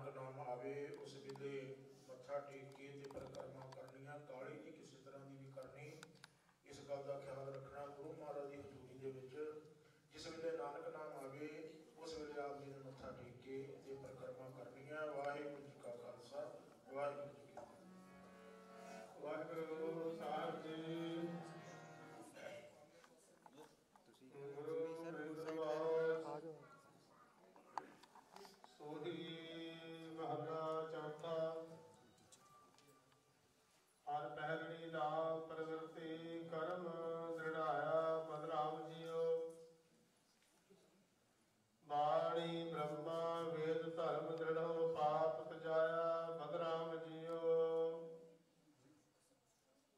ਨਾਨਕ ਨਾਮ ਆਵੇ ਉਸ ਵੇਲੇ ਮੱਥਾ ਟੇਕ ਕੇ ਤੇ ਪਰਿਕਰਮਾ ਕਰਨੀਆਂ, ਕਾਹਲੀ ਨਹੀਂ ਕਿਸੇ ਤਰ੍ਹਾਂ ਦੀ ਵੀ ਕਰਨੀ। ਇਸ ਗੱਲ ਦਾ ਖਿਆਲ ਰੱਖਣਾ ਗੁਰੂ ਮਹਾਰਾਜ ਦੀ ਹਜ਼ੂਰੀ ਦੇ ਵਿੱਚ ਜਿਸ ਵੇਲੇ ਨਾਨਕ ਨਾਮ ਆਵੇ ਉਸ ਵੇਲੇ ਆਪ ਜੀ ਨੇ ਮੱਥਾ ਟੇਕ ਕੇ ਤੇ ਪਰਿਕਰਮਾ ਕਰਨੀਆਂ। ਵਾਹਿਗੁਰੂ ਜੀ ਕਾ ਖਾਲਸਾ, ਵਾਹਿਗੁਰੂ ਜੀ ਕੀ ਫਤਿਹ। ਵਾਹਿਗੁਰੂ ਸਾਹਿਬ ਜੀ। ਸੋਹੀ ਮਹਲਾ ਚੌਥਾ। ਹਰ ਪਹਿਰਣੀ ਨਾਮ ਪ੍ਰਵਿਰਤੀ ਕਰਮ ਦ੍ਰਿੜਾਇਆ ਬਲਰਾਮ ਜੀਓ। ਬਾਣੀ ਬ੍ਰਹਮਾ ਵੇਦ ਧਰਮ ਦ੍ਰਿੜੋ ਪਾਪ ਤਜਾਇਆ ਬਲਰਾਮ ਜੀਓ।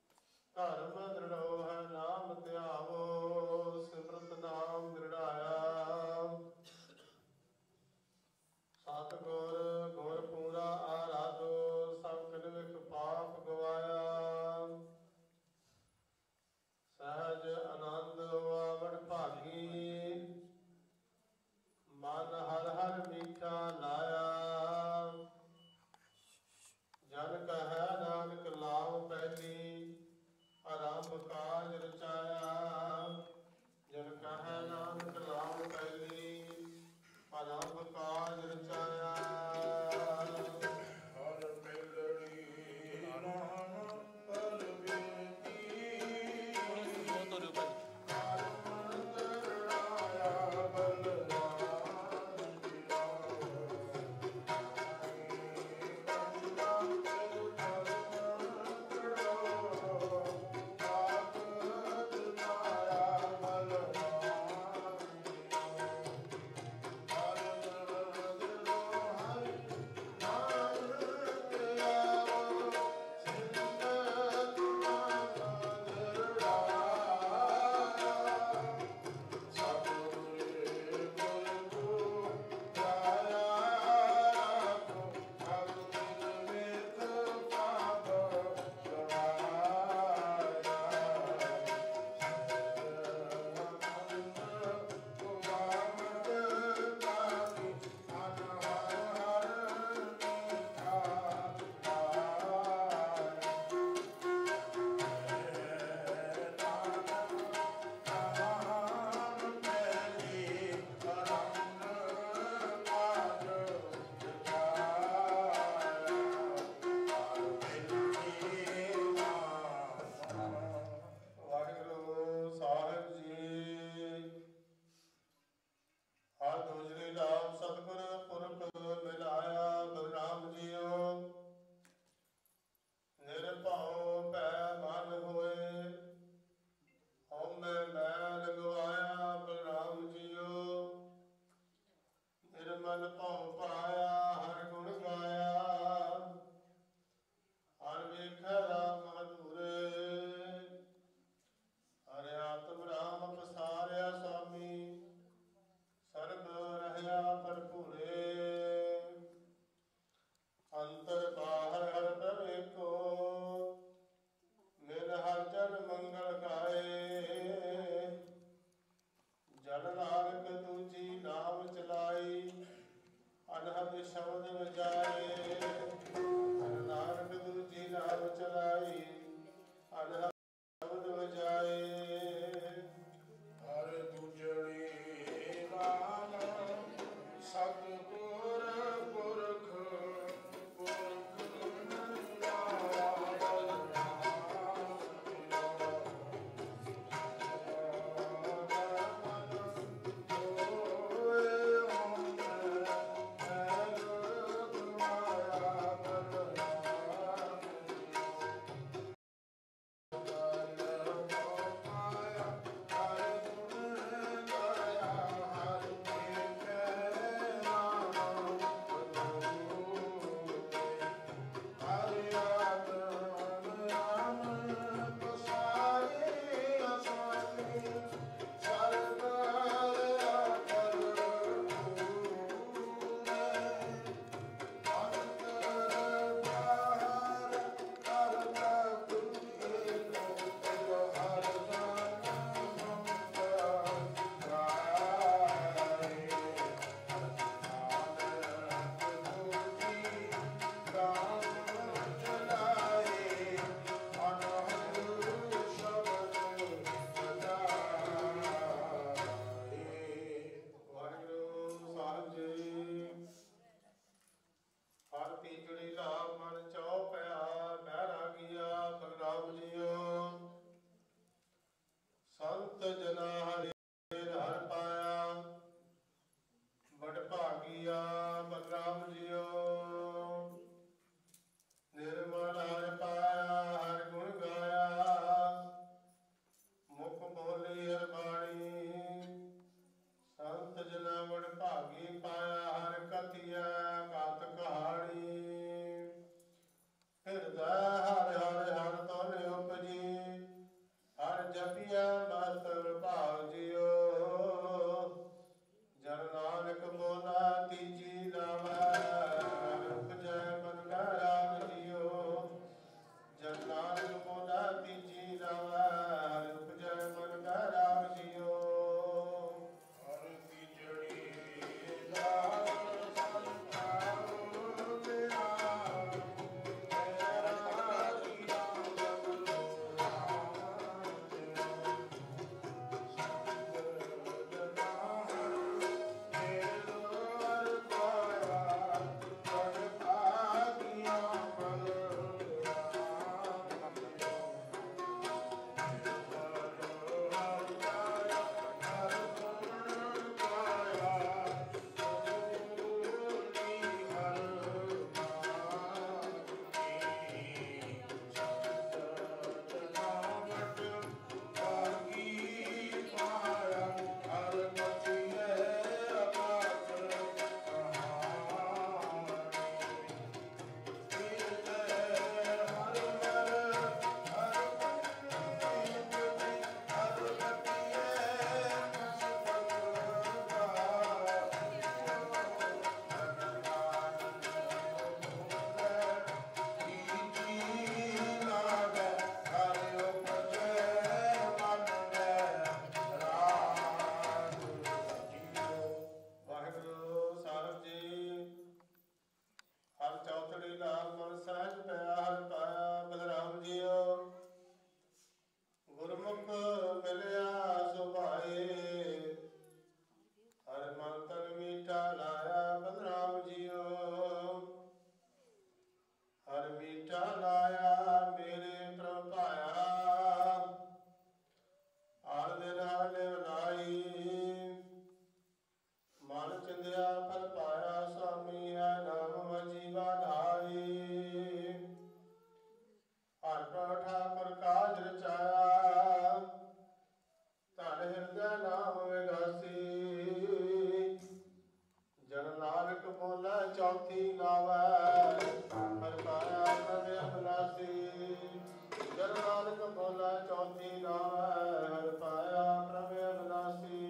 ਗਾਵੈ ਹਰਿ ਪਾਇਆ ਪ੍ਰਭ ਅਬਿਨਾਸੀ ਜਨ ਨਾਨਕ ਬੋਲੇ ਚੌਥੀ ਗਾਵੈ ਹਰਿ ਪਾਇਆ ਪ੍ਰਭ ਅਬਿਨਾਸੀ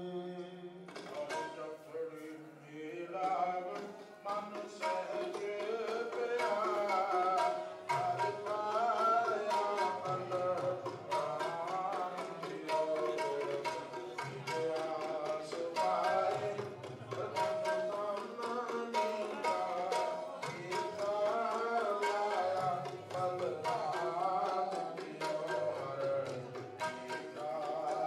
ਚੌਥੜੀ ਮੇਲਾਗ ਮਨ ਸਹਿਜ ਪਿਆ ਹਰਿ ਪਾਇਆ ਮਨ ਪ੍ਰਾਨ ਜਿਉ ਇਤਿਹਾਸ ਪਾਏ ਪ੍ਰਥਮ ਸਾਮਨਾ ਨੀਤਾ ਈਤਾ ਲਾਇਆ ਫਲ ਰਾਮ ਜਿਉ ਹਰਿ ਈਤਾ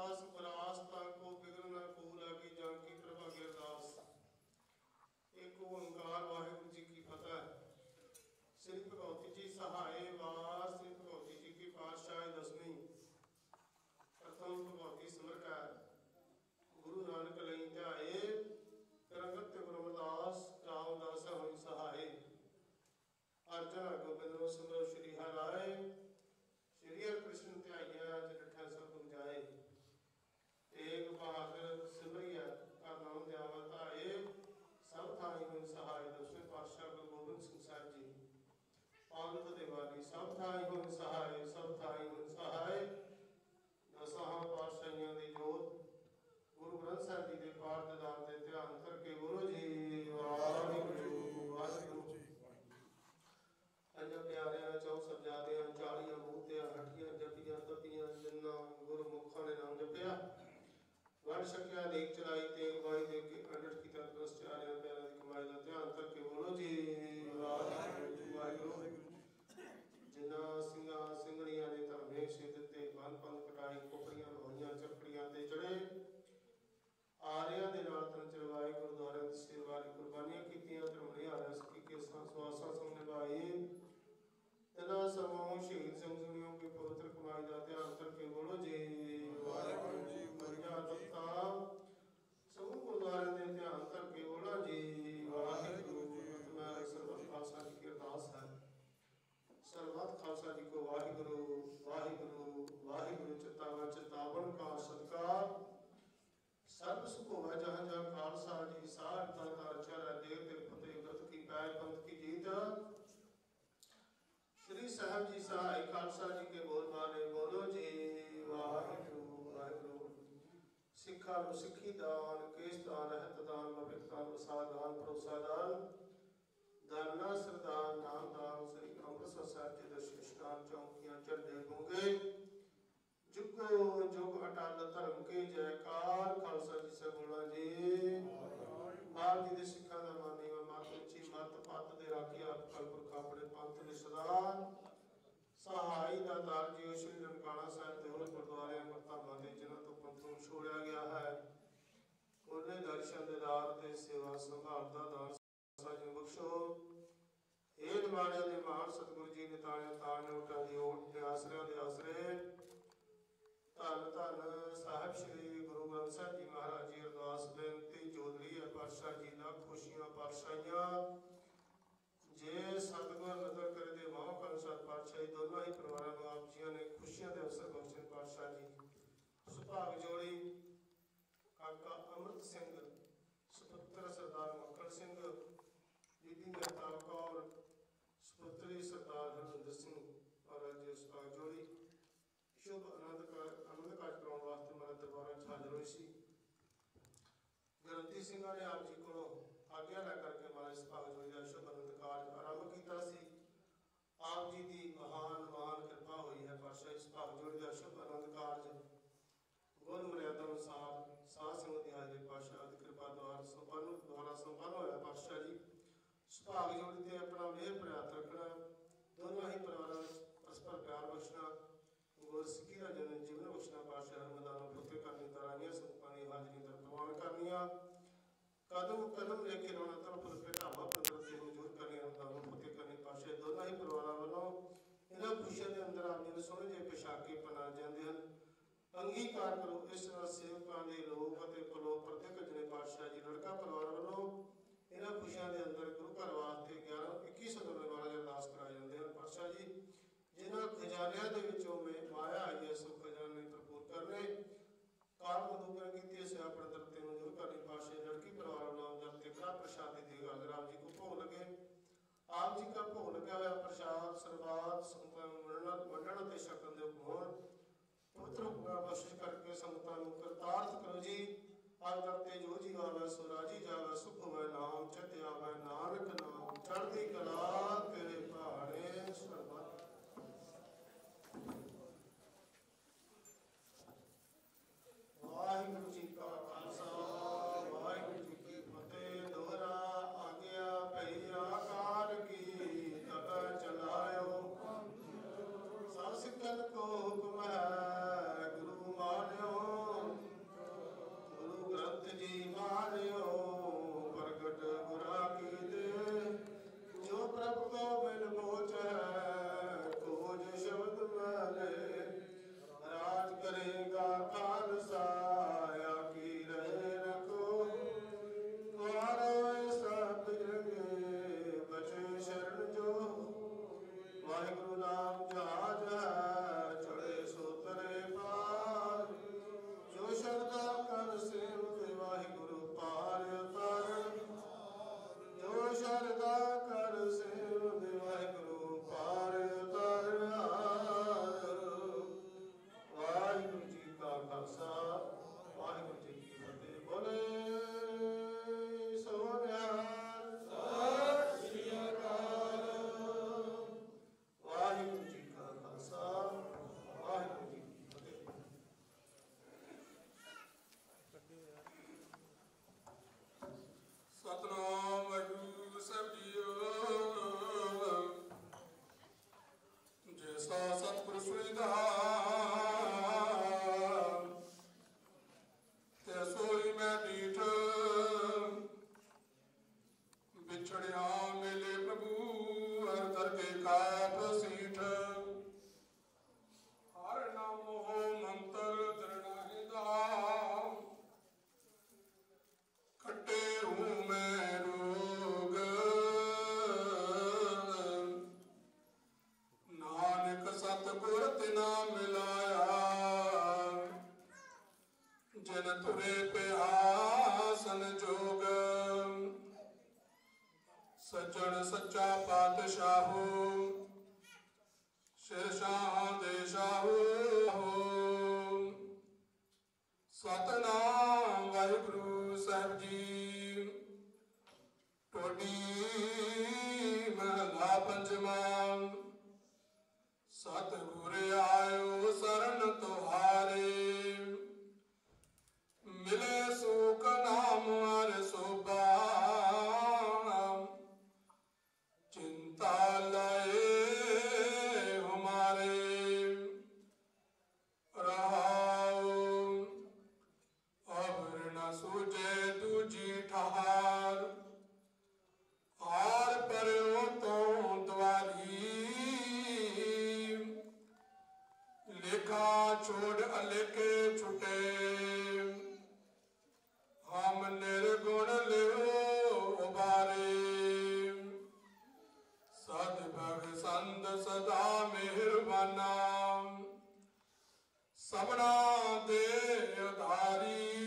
दास परास ताको बिगड़ न को लागी जाकी कृपा के अरदास। एक ओंकार वाहिगुरू जी की फतेह। श्री भगवती जी सहाय वार श्री भगवती जी की पातशाही दसवीं प्रथम भगवती सिमरकर गुरु नानक लई ध्याए रंगत गुरु अमरदास रामदास होई सहाय। अर्जन गोबिंद सिमरो श्री हराय श्री हर कृष्ण ध्याइया जिठा सब गुण जाए। तेग बहादुर सिमरिया कर नाम दयावा धाए सब थाई होई सहाय। दसवें पातशाह गुरु गोबिंद सिंह साहिब जी पंथ दे वाली सब थाई होई सहाय सब थाई होई सहाय। दसां पातशाहियां दी जोत गुरु ग्रंथ साहिब जी दे पाठ दीदार दे ध्यान करके गुरु जी वाहिगुरू वाहिगुरू। अज प्यारियां चौ सबजादियां चालियां मूर्तियां हटियां जपियां तपियां जिन्ना गुरमुखां ने नाम जपिया वंड सकिया देख चलाई तेग बाई दे के अंडट की तरफ चारियां प्यारियां दी कमाई दा ध्यान करके बोलो जी वाहिगुरू वाहिगुरू। जिन्ना ਸਿੰਘਾਂ ਸਿੰਘਣੀਆਂ ने धर्मे से ਦਿੱਤੇ ਬੰਨ ਪੰਨ ਕਟਾਈ ਕੋਪਰੀਆਂ ਲੋਹੀਆਂ ਚੱਕੜੀਆਂ ਤੇ ਚੜੇ ਆਰਿਆਂ ਦੇ ਨਾਲ ਤਨ ਚਰਵਾਏ ਗੁਰਦੁਆਰਿਆਂ ਦੀ ਸੇਵਾ ਲਈ ਕੁਰਬਾਨੀਆਂ ਕੀਤੀਆਂ ਧਰਮਣੇ ਆਰਿਆਂ ਸਕੀ ਕੇ ਸਵਾਸਾਂ ਸੰਗ ਨਿਭਾਏ। तना समूह शहीद समझनियों की पवित्र कमाई का ध्यान करके बोलो जी वाहिगुरू जी। मरिया दत्ता समूह गुरुद्वारे ने ध्यान करके बोला जी वाहिगुरू। तुम्हारे सर्वत खालसा जी की अरदास है। सर्वत खालसा जी को वाहिगुरू वाहिगुरू वाहिगुरू। चितावा चितावन का सत्कार सर्व सुख होवे जहाँ जहाँ खालसा जी सार तार चर देव ते फतेह व्रत की पैर पंथ की जीत। श्री साहब जी सहाय खालसा जी के बोल माने बोलो जी वाहिगुरू वाहिगुरू। सिखा नु सिखी दान केस दान रहत दान भविक दान वसा दान भरोसा दान दाना सरदार नाम दान। श्री अमृतसर साहिब जी दर्शन स्नान चौकियां झंडे गूंगे जुगो जुग अटल धर्म के जयकार। खालसा जी से बोला जी आप जी दे सिखा दा मानी मत उची मत पत दे राखी आप कलपुरख अपने पंथ दे सदार सहाय दा तार जी श्री ननकाना साहिब दे होर गुरुद्वारे अमरधामां दे जिन्हां तो पंथ नूं छोड़िया गया है उन्हें दर्शन दीदार ते सेवा संभाल दा दान साज बख्शो। हे निमाणे दे महान सतगुरु जी ने ताणे ताणे उठां दी ओट दे आसरियां दे आसरे धन धन साहिब श्री गुरु ग्रंथ साहिब जी महाराज जी अरदास बेनती जोदरी है पातशाह जी लाख खुशियां पातशाहियां जे सतगुर नदर करे दे मां कल सत पातशाही दोनों ही परिवारों को आप जी ने खुशियां दे अवसर बख्शे। पातशाह जी सुभाग जोड़ी काका अमृत सिंह सुपुत्र सरदार मक्खन सिंह बीबी मेहताब कौर सुपुत्री सरदार हरविंदर सिंह महाराज जी सुभाग जोड़ी शुभ आनंद का आनंद काज कराने वास्ते मेरे दरबार में हाजिर हुई सी। गरंती सिंह ने आप जी को आज्ञा लै करके महाराज सुभाग जोड़ी का शुभ आनंद काज आरंभ किया सी। आप जी की महान महान कृपा हुई है। पातशाही सुभाग जोड़ी का शुभ आनंद कार्य गुण मर्यादा अनुसार साध संगत की हाजिरी पातशाह की कृपा द्वारा संपन्न द्वारा संपन्न होया। पातशाह जी सुभाग जोड़ी ते अपना मेहर प्रयात रखना दोनों ही परिवारों परस्पर प्यार बख्शना गुर सिक्खी का जन जीवन बख्शना। पातशाह मैदानों फतेह करनी तराइयां संतां दी हाजिरी दर प्रवान करनियां कदम कदम लेके रोना तरफ पे ढाबा पंद्रह से मंजूर करनी मैदानों फतेह करनी। पातशाह दोनों ही परिवारों वालों इन्हां खुशियों के अंदर आप जी सोहने जे पोशाके पहना जाते हैं अंगीकार करो। इस तरह सेवकों के लोग पलो प्रत्येक जने पातशाह जी लड़का परिवार वालों इन्हां खुशियों के अंदर गुरु घर वास्ते ग्यारह इक्की सौ नंबर महाराज अरदास कराए जाते हैं। पातशाह जी जिन्होंने खजानिया के विचों में माया आई है सो खजाने भरपूर करने काल मधुकर की से अपने दरते मंजूर करनी। पातशाह लड़की परिवार वालों दरते कड़ा प्रसाद दी अगर आप जी को भोग लगे आप जी का भोग लगा हुआ प्रसाद सरबात संतां वंडण ते छकण दे हुकम पवित्र हुक्म बख्शिश करके संतां नूं करतार्थ करो जी। आप दरते जो जी आवे सो राजी जावे सुख होवे नाम चढ़ आवे नानक नाम चढ़दी कला तेरे पहाड़े सरबत। वाहिगुरू जी का खालसा वाहिगुरू जी की फतेह। दोहरा आ गया भई आकार की तब चलायो सब सिकल को हुक्म है गुरु मान्यो ਖਾਲਸਾ ਵਾਹਿਗੁਰੂ ਜੀ ਕੀ ਫਤਿਹ। ਬੋਲੇ ਸੋ ਨਿਹਾਲ ਸਤਿ ਸ੍ਰੀ ਅਕਾਲ। ਵਾਹਿਗੁਰੂ ਜੀ ਕਾ ਖਾਲਸਾ ਵਾਹਿਗੁਰੂ ਜੀ ਕੀ ਫਤਿਹ। ਸਤਨਾਮ ਵਾਹਿਗੁਰੂ ਸਾਹਿਬ ਜੀਓ। ਜੈਸਾ ਸਤਿਗੁਰ ਸੁਣੀਦਾ ਤੇ ਸੋਈ ਮੈਂ ਡੀਠ, ਵਿਛੜਿਆ ਮੇਲੇ ਪ੍ਰਭੂ ਹਰ ਦਰਗੇ ਕਾ ਪ੍ਰਸੀਠ। ਹਰ ਨਾਮੋ ਮੰਤਰ ਦਰਨਾਹੇ ਦਾ, ਕੱਟੇ ਹੂੰ ਮੈਂ ਰੋਗ। ਨਾਨਕ ਸਤਿਗੁਰ ਤਿਨਾ ਮਿਲਾਇਆ, ਜਿਨ ਤੁਰੇ ਪਿਆਸਨ ਜੋਗ। ਸੱਜਣ ਸੱਚਾ ਪਾਤਸ਼ਾਹੋ, ਸ਼ਿਰਸ਼ਾਹਾਂ ਦੇ ਸ਼ਾਹੋ। ਸਤਨਾਮ ਵਾਹਿਗੁਰੂ ਸਾਹਿਬ ਜੀ। ਟੋਡੀ ਮਹਲਾ ਪੰਜਵਾਂ। ਸਤਿਗੁਰ ਆਇਓ ਸਰਨ ਤੁਹਾਰੇ, ਮਿਲੇ ਸੂਖ ਨਾਮ ਹਰ ਸੋਭਾ। ਚਿੰਤਾ ਲਏ ਹਮਾਰੇ, ਰਹਾਉ ਅਵਰ ਨ ਸੂਝੇ ਦੂਜੀ ਠਹਾਰ। ਆਰ ਪਰਿਓ ਤੋਂ ਦਵਾਰੀ, ਲੇਖਾ ਛੋੜ ਅਲੇਖੇ ਛੁਟੇ। ਹਮ ਨਿਰਗੁਣ ਲਿਓ ਉਬਾਰੇ, ਸਦ ਭਗ ਸੰਦ ਸਦਾ ਮਿਹਰਬਾਨਾ। ਸਭਨਾ ਦੇ ਉਧਾਰੀ,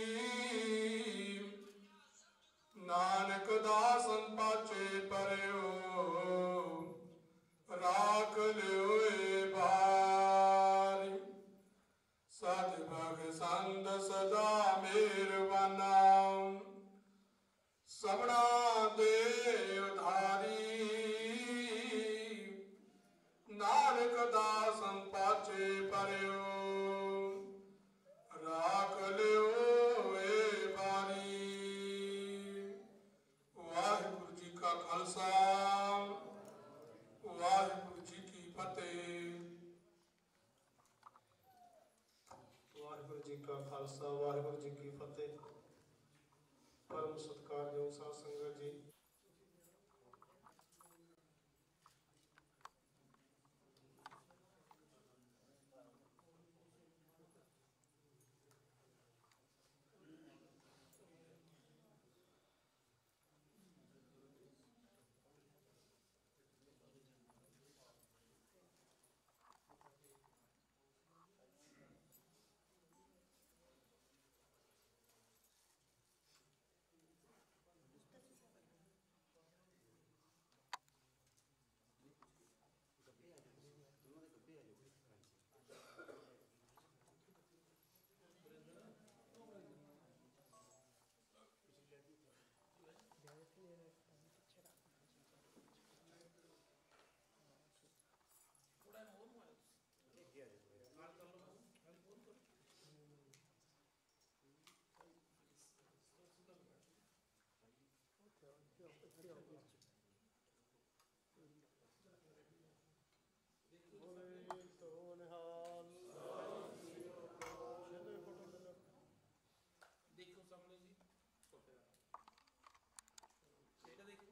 ਨਾਨਕ ਦਾਸਨ ਪਾਛੇ ਪਰਿਓ। ਰਾਖ ਲਿਓ ਏ ਬਾਰੀ, ਸਦ ਭਗ ਸੰਦ ਸਦਾ ਮਿਹਰਬਾਨਾ। ਸਭਨਾ ਦੇ ਉਧਾਰੀ, ਨਾਨਕ ਦਾਸਨ ਪਾਛੇ ਪਰਿਓ। ਰਾਖ ਲਿਓ ਏ ਬਾਰੀ। ਵਾਹਿਗੁਰੂ ਜੀ ਕਾ ਖਾਲਸਾ ਵਾਹਿਗੁਰੂ ਜੀ ਕੀ ਫਤਿਹ। ਵਾਹਿਗੁਰੂ ਜੀ ਕਾ ਖਾਲਸਾ ਵਾਹਿਗੁਰੂ ਜੀ ਕੀ ਫਤਿਹ। ਪਰਮ ਸਤਿਕਾਰਯੋਗ ਸਾਧ ਸੰਗਤ ਜੀ, ਦੇਖੋ ਸਾਹਮਣੇ ਜੀ ਛੋਟੇ ਇਹਦਾ ਦੇਖੋ।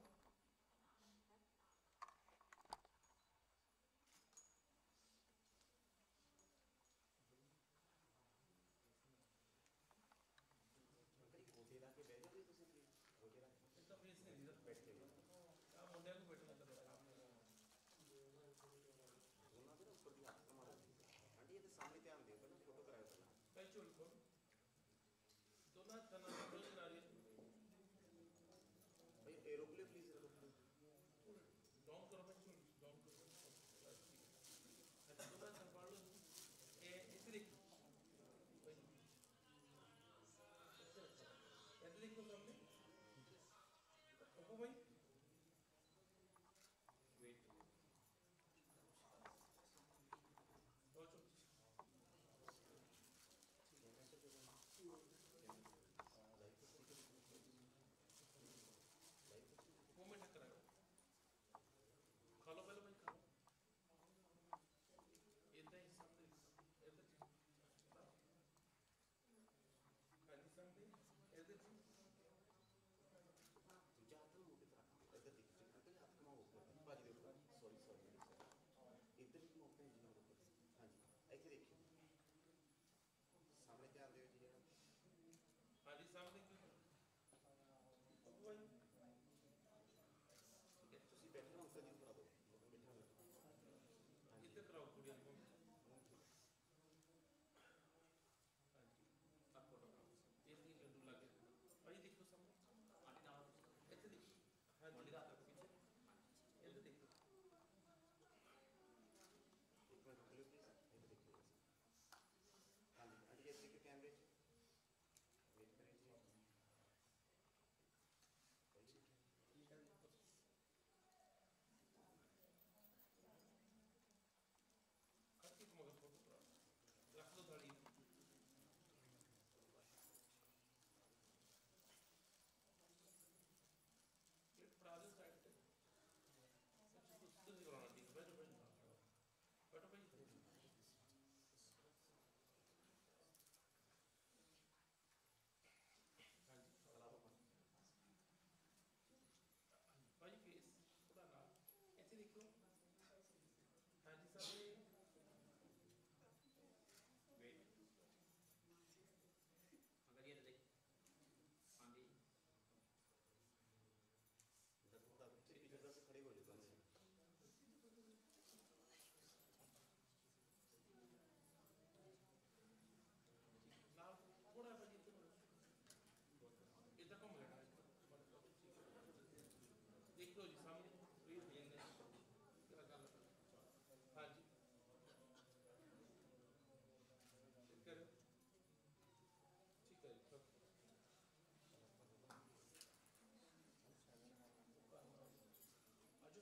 ਇਹ ਤਾਂ ਫੇਸ ਨਹੀਂ ਜੀ ਬੈਠ ਕੇ ਆ ਮੁੰਡਿਆਂ ਨੂੰ ਬੈਠਣਾ ਤਾਂ ਉਹਨਾਂ ਦੇ ਉੱਪਰ ਦੀ ਹੱਥ ਮਾਰੋ ਆਂਟੀ ਇਹਦੇ ਸਾਹਮਣੇ ਧਿਆਨ ਦਿਓ ਪਹਿਲਾਂ ਫੋਟੋ ਕਰਾਓ ਪਹਿਲਾਂ। ਭਾਈ ਝੋਲ ਖੋਲ ਦੋਨਾਂ ਹੱਥਾਂ ਨਾਲ ਫੋਟੋ ਬਣਾ ਰਹੀ ਭਾਈ 에어ਪਲੇਨ ਪਲੀਜ਼ 에어ਪਲੇਨ ਡਾਊਨ ਕਰੋ ਭਾਈ ਝੋਲ ਡਾਊਨ ਕਰੋ। ਅੱਛਾ ਦੋਨਾਂ ਹੱਥਾਂ ਪੜ ਲਓ। ਇਹ ਇੱਥੇ ਦੇਖੋ ਭਾਈ ਦੂਜਾ ਹੱਥ ਨੂੰ ਮੋਢੇ ਤੇ ਰੱਖ ਇੱਧਰ ਦੇਖ ਅੰਕਲ ਜੀ ਹੱਥ ਘੁਮਾਓ ਭਾਜੀ ਦੇ ਉੱਪਰ ਸੌਰੀ ਸੌਰੀ ਇੱਧਰ ਵੀ ਘੁਮਾਓ ਭੈਣ ਜੀ ਦੇ ਉੱਪਰ ਹਾਂਜੀ ਇੱਥੇ ਦੇਖਿਓ ਸਾਹਮਣੇ ਧਿਆਨ ਦਿਓ ਜੀ ਜਿਹੜਾ ਹਾਂਜੀ ਸਾਹਮਣੇ ਠੀਕ ਹੈ ਤੁਸੀਂ ਬੈਠੇ ਹੋ ਅੰਕਲ ਜੀ ਨੂੰ ਕਰਾ ਦਿਓ ਬੈਠਾ ਹੋਇਆ ਇੱਧਰ ਕਰਾਓ ਕੁੜੀਆਂ ਨੂੰ ਹਾਂਜੀ ਆ ਫੋਟੋ ਇਹ ਦੀ ਲੱਡੂ ਲੱਗੇ ਭਾਈ ਦੇਖੋ ਸਾਹਮਣੇ ਆਂਟੀ ਨਾਲ ਇੱਥੇ ਦੇਖੋ ਹਾਂਜੀ ਮੋਢੇ ਦਾ ਹੱਥ ਰੱਖੋ ਪਿੱਛੇ ਇੱਧਰ ਦੇਖੋ ਇੱਕ ਮਿੰਟ ਖੋਲ੍ਹੋ ਪਲੀਜ਼ ਇੱਧਰ ਦੇਖਿਓ ਹਾਂਜੀ ਆਂਟੀ ਇੱਥੇ ਦੇਖਿਓ ਕੈਮਰੇ 'ਚ ਵੇਟ ਕਰਿਓ ਜੀ ਕੱਟੀ ਮਗਰ ਫੋਟੋ ਕਰਾ ਰੱਖ ਲਓ ਥਾਲੀ ਇਹ ਫੜਾ ਦਿਓ ਸਾਈਡ ਤੇ ਅੱਛਾ ਤੁਸੀਂ ਕਰਾਉਣਾ ਠੀਕ ਬੈਠੋ ਬੈਠੋ ਬੈਠੋ ਭਾਈ ਹਾਂਜੀ ਕਰਾ ਦਿਓ ਭਾਈ ਫੇਸ ਉਹਦਾ ਨਾਲ ਇੱਥੇ ਦੇਖੋ ਹਾਂਜੀ ਸਾਰੇ ਵੇਟ ਅਗਰ ਇਹ ਦੇਖ ਹਾਂਜੀ ਦੱਸੋ ਤਾਂ ਤੁਸੀਂ ਪਿੱਛੇ ਦਾ ਖੜੇ ਹੋ ਜਾਓ ਬੰਦੇ ਨਾਲ ਥੋੜਾ ਭਾਜੀ ਇੱਥੇ ਇੱਧਰ ਘੁੰਮ ਲੈਣਾ ਦੇਖ ਲਓ ਜੀ ਸਾਹਮਣੇ ਪਲੀਜ਼ ਦੇਖ ਲੈ ਕਿਹੜਾ ਗੱਲ ਹਾਂਜੀ ਕਰ ਠੀਕ ਹੈ ਜੀ ਆਜੋ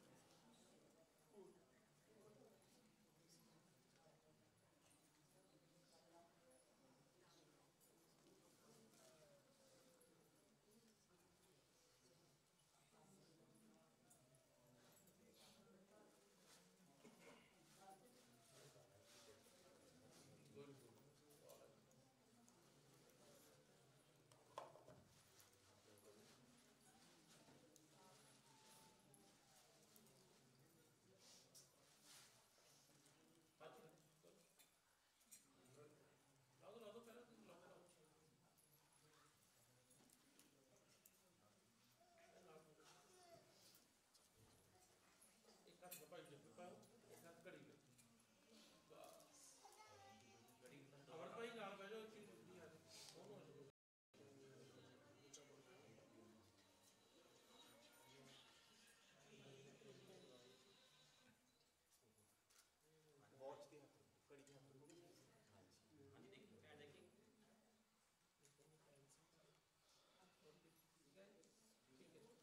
ਗੁੱਡ ਹਾਂਜੀ ਲਾਓ ਲਾਓ ਪਹਿਲਾਂ ਤੁਸੀਂ ਲਾਓ ਲਾਓ ਇੱਕ ਹੱਥ ਭਾਈ ਜੀ ਪਾਓ ਇੱਕ ਹੱਥ ਘੜੀ ਵਿੱਚ ਬਸ ਘੜੀ ਅਮਰ ਭਾਈ ਨਾਲ ਬਹਿ ਜਾਓ ਇੱਥੇ ਨਹੀਂ ਆ ਉਹਨੂੰ ਹੋ ਜਾਓ ਵਾਚ ਦੇ ਹੱਥ ਘੜੀ ਦੇ ਹੱਥ ਰੱਖੋਗੇ ਹਾਂਜੀ ਹਾਂਜੀ ਦੇਖੋ ਕਹਿ ਦੇਖੀ ਠੀਕ ਹੈ ਠੀਕ ਹੈ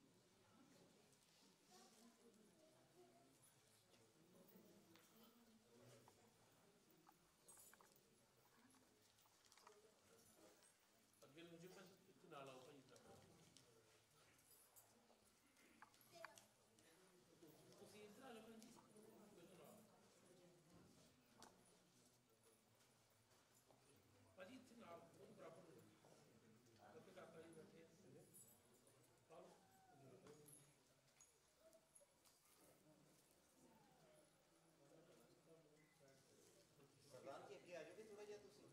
ਅੱਗੇ ਨੂੰ ਜੀ ਭਾਈ ਇੱਥੇ ਨਾਲ ਆਓ ਭਾਈ ਇੱਧਰ ਤੁਸੀਂ ਇੱਧਰ ਆ ਜਾਓ ਭਾਈ ਜੀ ਇੱਧਰ ਨਾਲ ਭਾਜੀ ਇੱਥੇ ਨਾਲ ਉਹ ਬਰਾਬਰ ਹੋ ਜਾਓ ਉੱਥੇ ਕਾਕਾ ਜੀ ਬੈਠੇ ਆ ਲਓ ਸਰਦਾਰ ਜੀ ਅੱਗੇ ਆ ਜਾਓਗੇ ਥੋੜਾ ਜਿਹਾ ਤੁਸੀਂ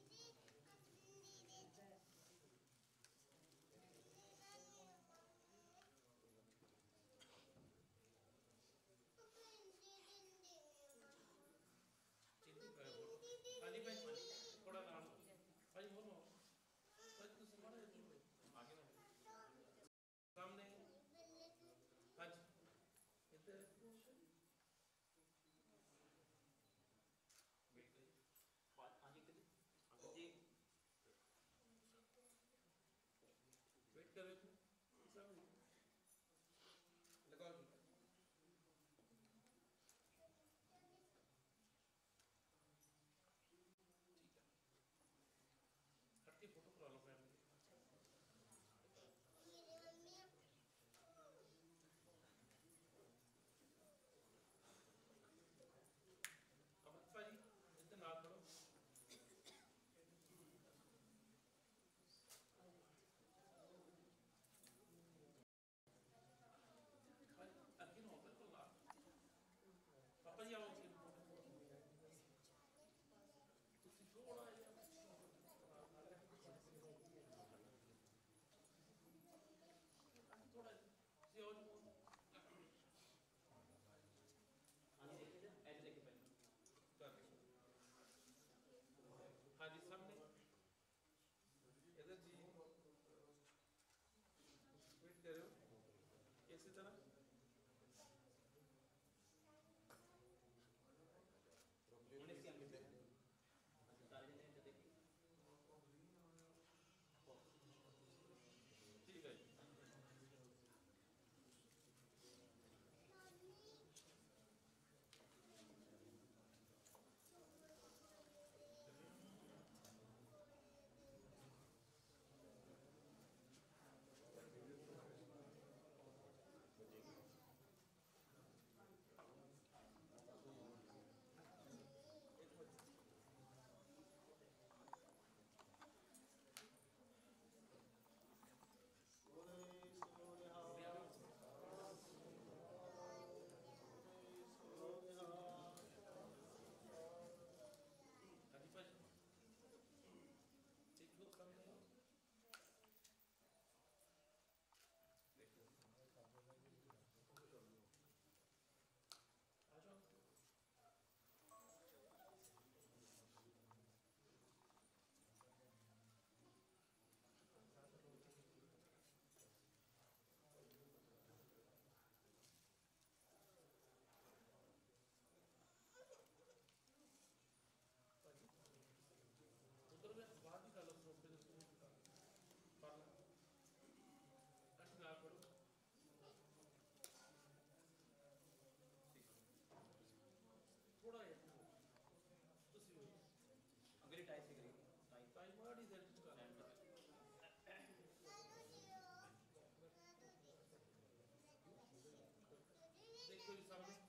ਚਿੱਤੀ ਪੈ ਫੋਟੋ ਹਾਂਜੀ ਭਾਈ ਥੋੜਾ ਨਾਲ ਭਾਈ ਹੋਰ ਨੂੰ ਭਾਈ ਤੁਸੀਂ ਮਾੜਾ ਜਿਹਾ ਦੂਰ ਆਗੇ ਨਾ ਸਾਹਮਣੇ ਹਾਂਜੀ ਇੱਧਰ ਵੇਟ ਕਰੀ ਬਾਤ ਹਾਂਜੀ ਕਿਤੇ ਅੰਕਲ ਜੀ ਵੇਟ ਕਰੋ ਸਾਹਮਣੇ ਲਗਾਓ ਜੀ ਠੀਕ ਹੈ ਹੱਟੀ ਫੋਟੋ ਕਰਾ ਲਓ ਫੈਮਿਲੀ ਅਮਰ ਭਾਜੀ ਇੱਧਰ ਨਾਲ ਖੜੋ ਕਹਿ ਰਹੇ ਹੋ ਇਸੇ ਤਰ੍ਹਾਂ ਉਹਨੇ ਕੀ ਅੰਗਿਤ ਹੈ ਸਾਰੇ ਜਣੇ ਤੇ ਦੇਖੀ ਠੀਕ ਹੈ ਜੀ ਹਾਂਜੀ ਭਾਜੀ ਇੱਕ ਦੋ ਕੰਮ ਹੈ ਦੇਖੋ ਆ ਜਾਓ ਉਧਰ ਮੈਂ ਬਾਹਰ ਦੀ ਗੱਲ ਸੋਫੇ ਦੇ ਉੱਤੇ ਪਰ ਅੱਠ ਨਾ ਕਰੋ ਥੋੜਾ ਜਿਹਾ ਤੁਸੀਂ ਅਗਲੀ ਟਾਈਪ ਤੇ ਕਰੀ ਟਾਈਪ ਟਾਈਮ ਮਾੜੀ ਦੇ ਵਿੱਚ ਕਰ ਲੈਂਦਾ ਦੇਖੋ ਜੀ ਸਾਹਮਣੇ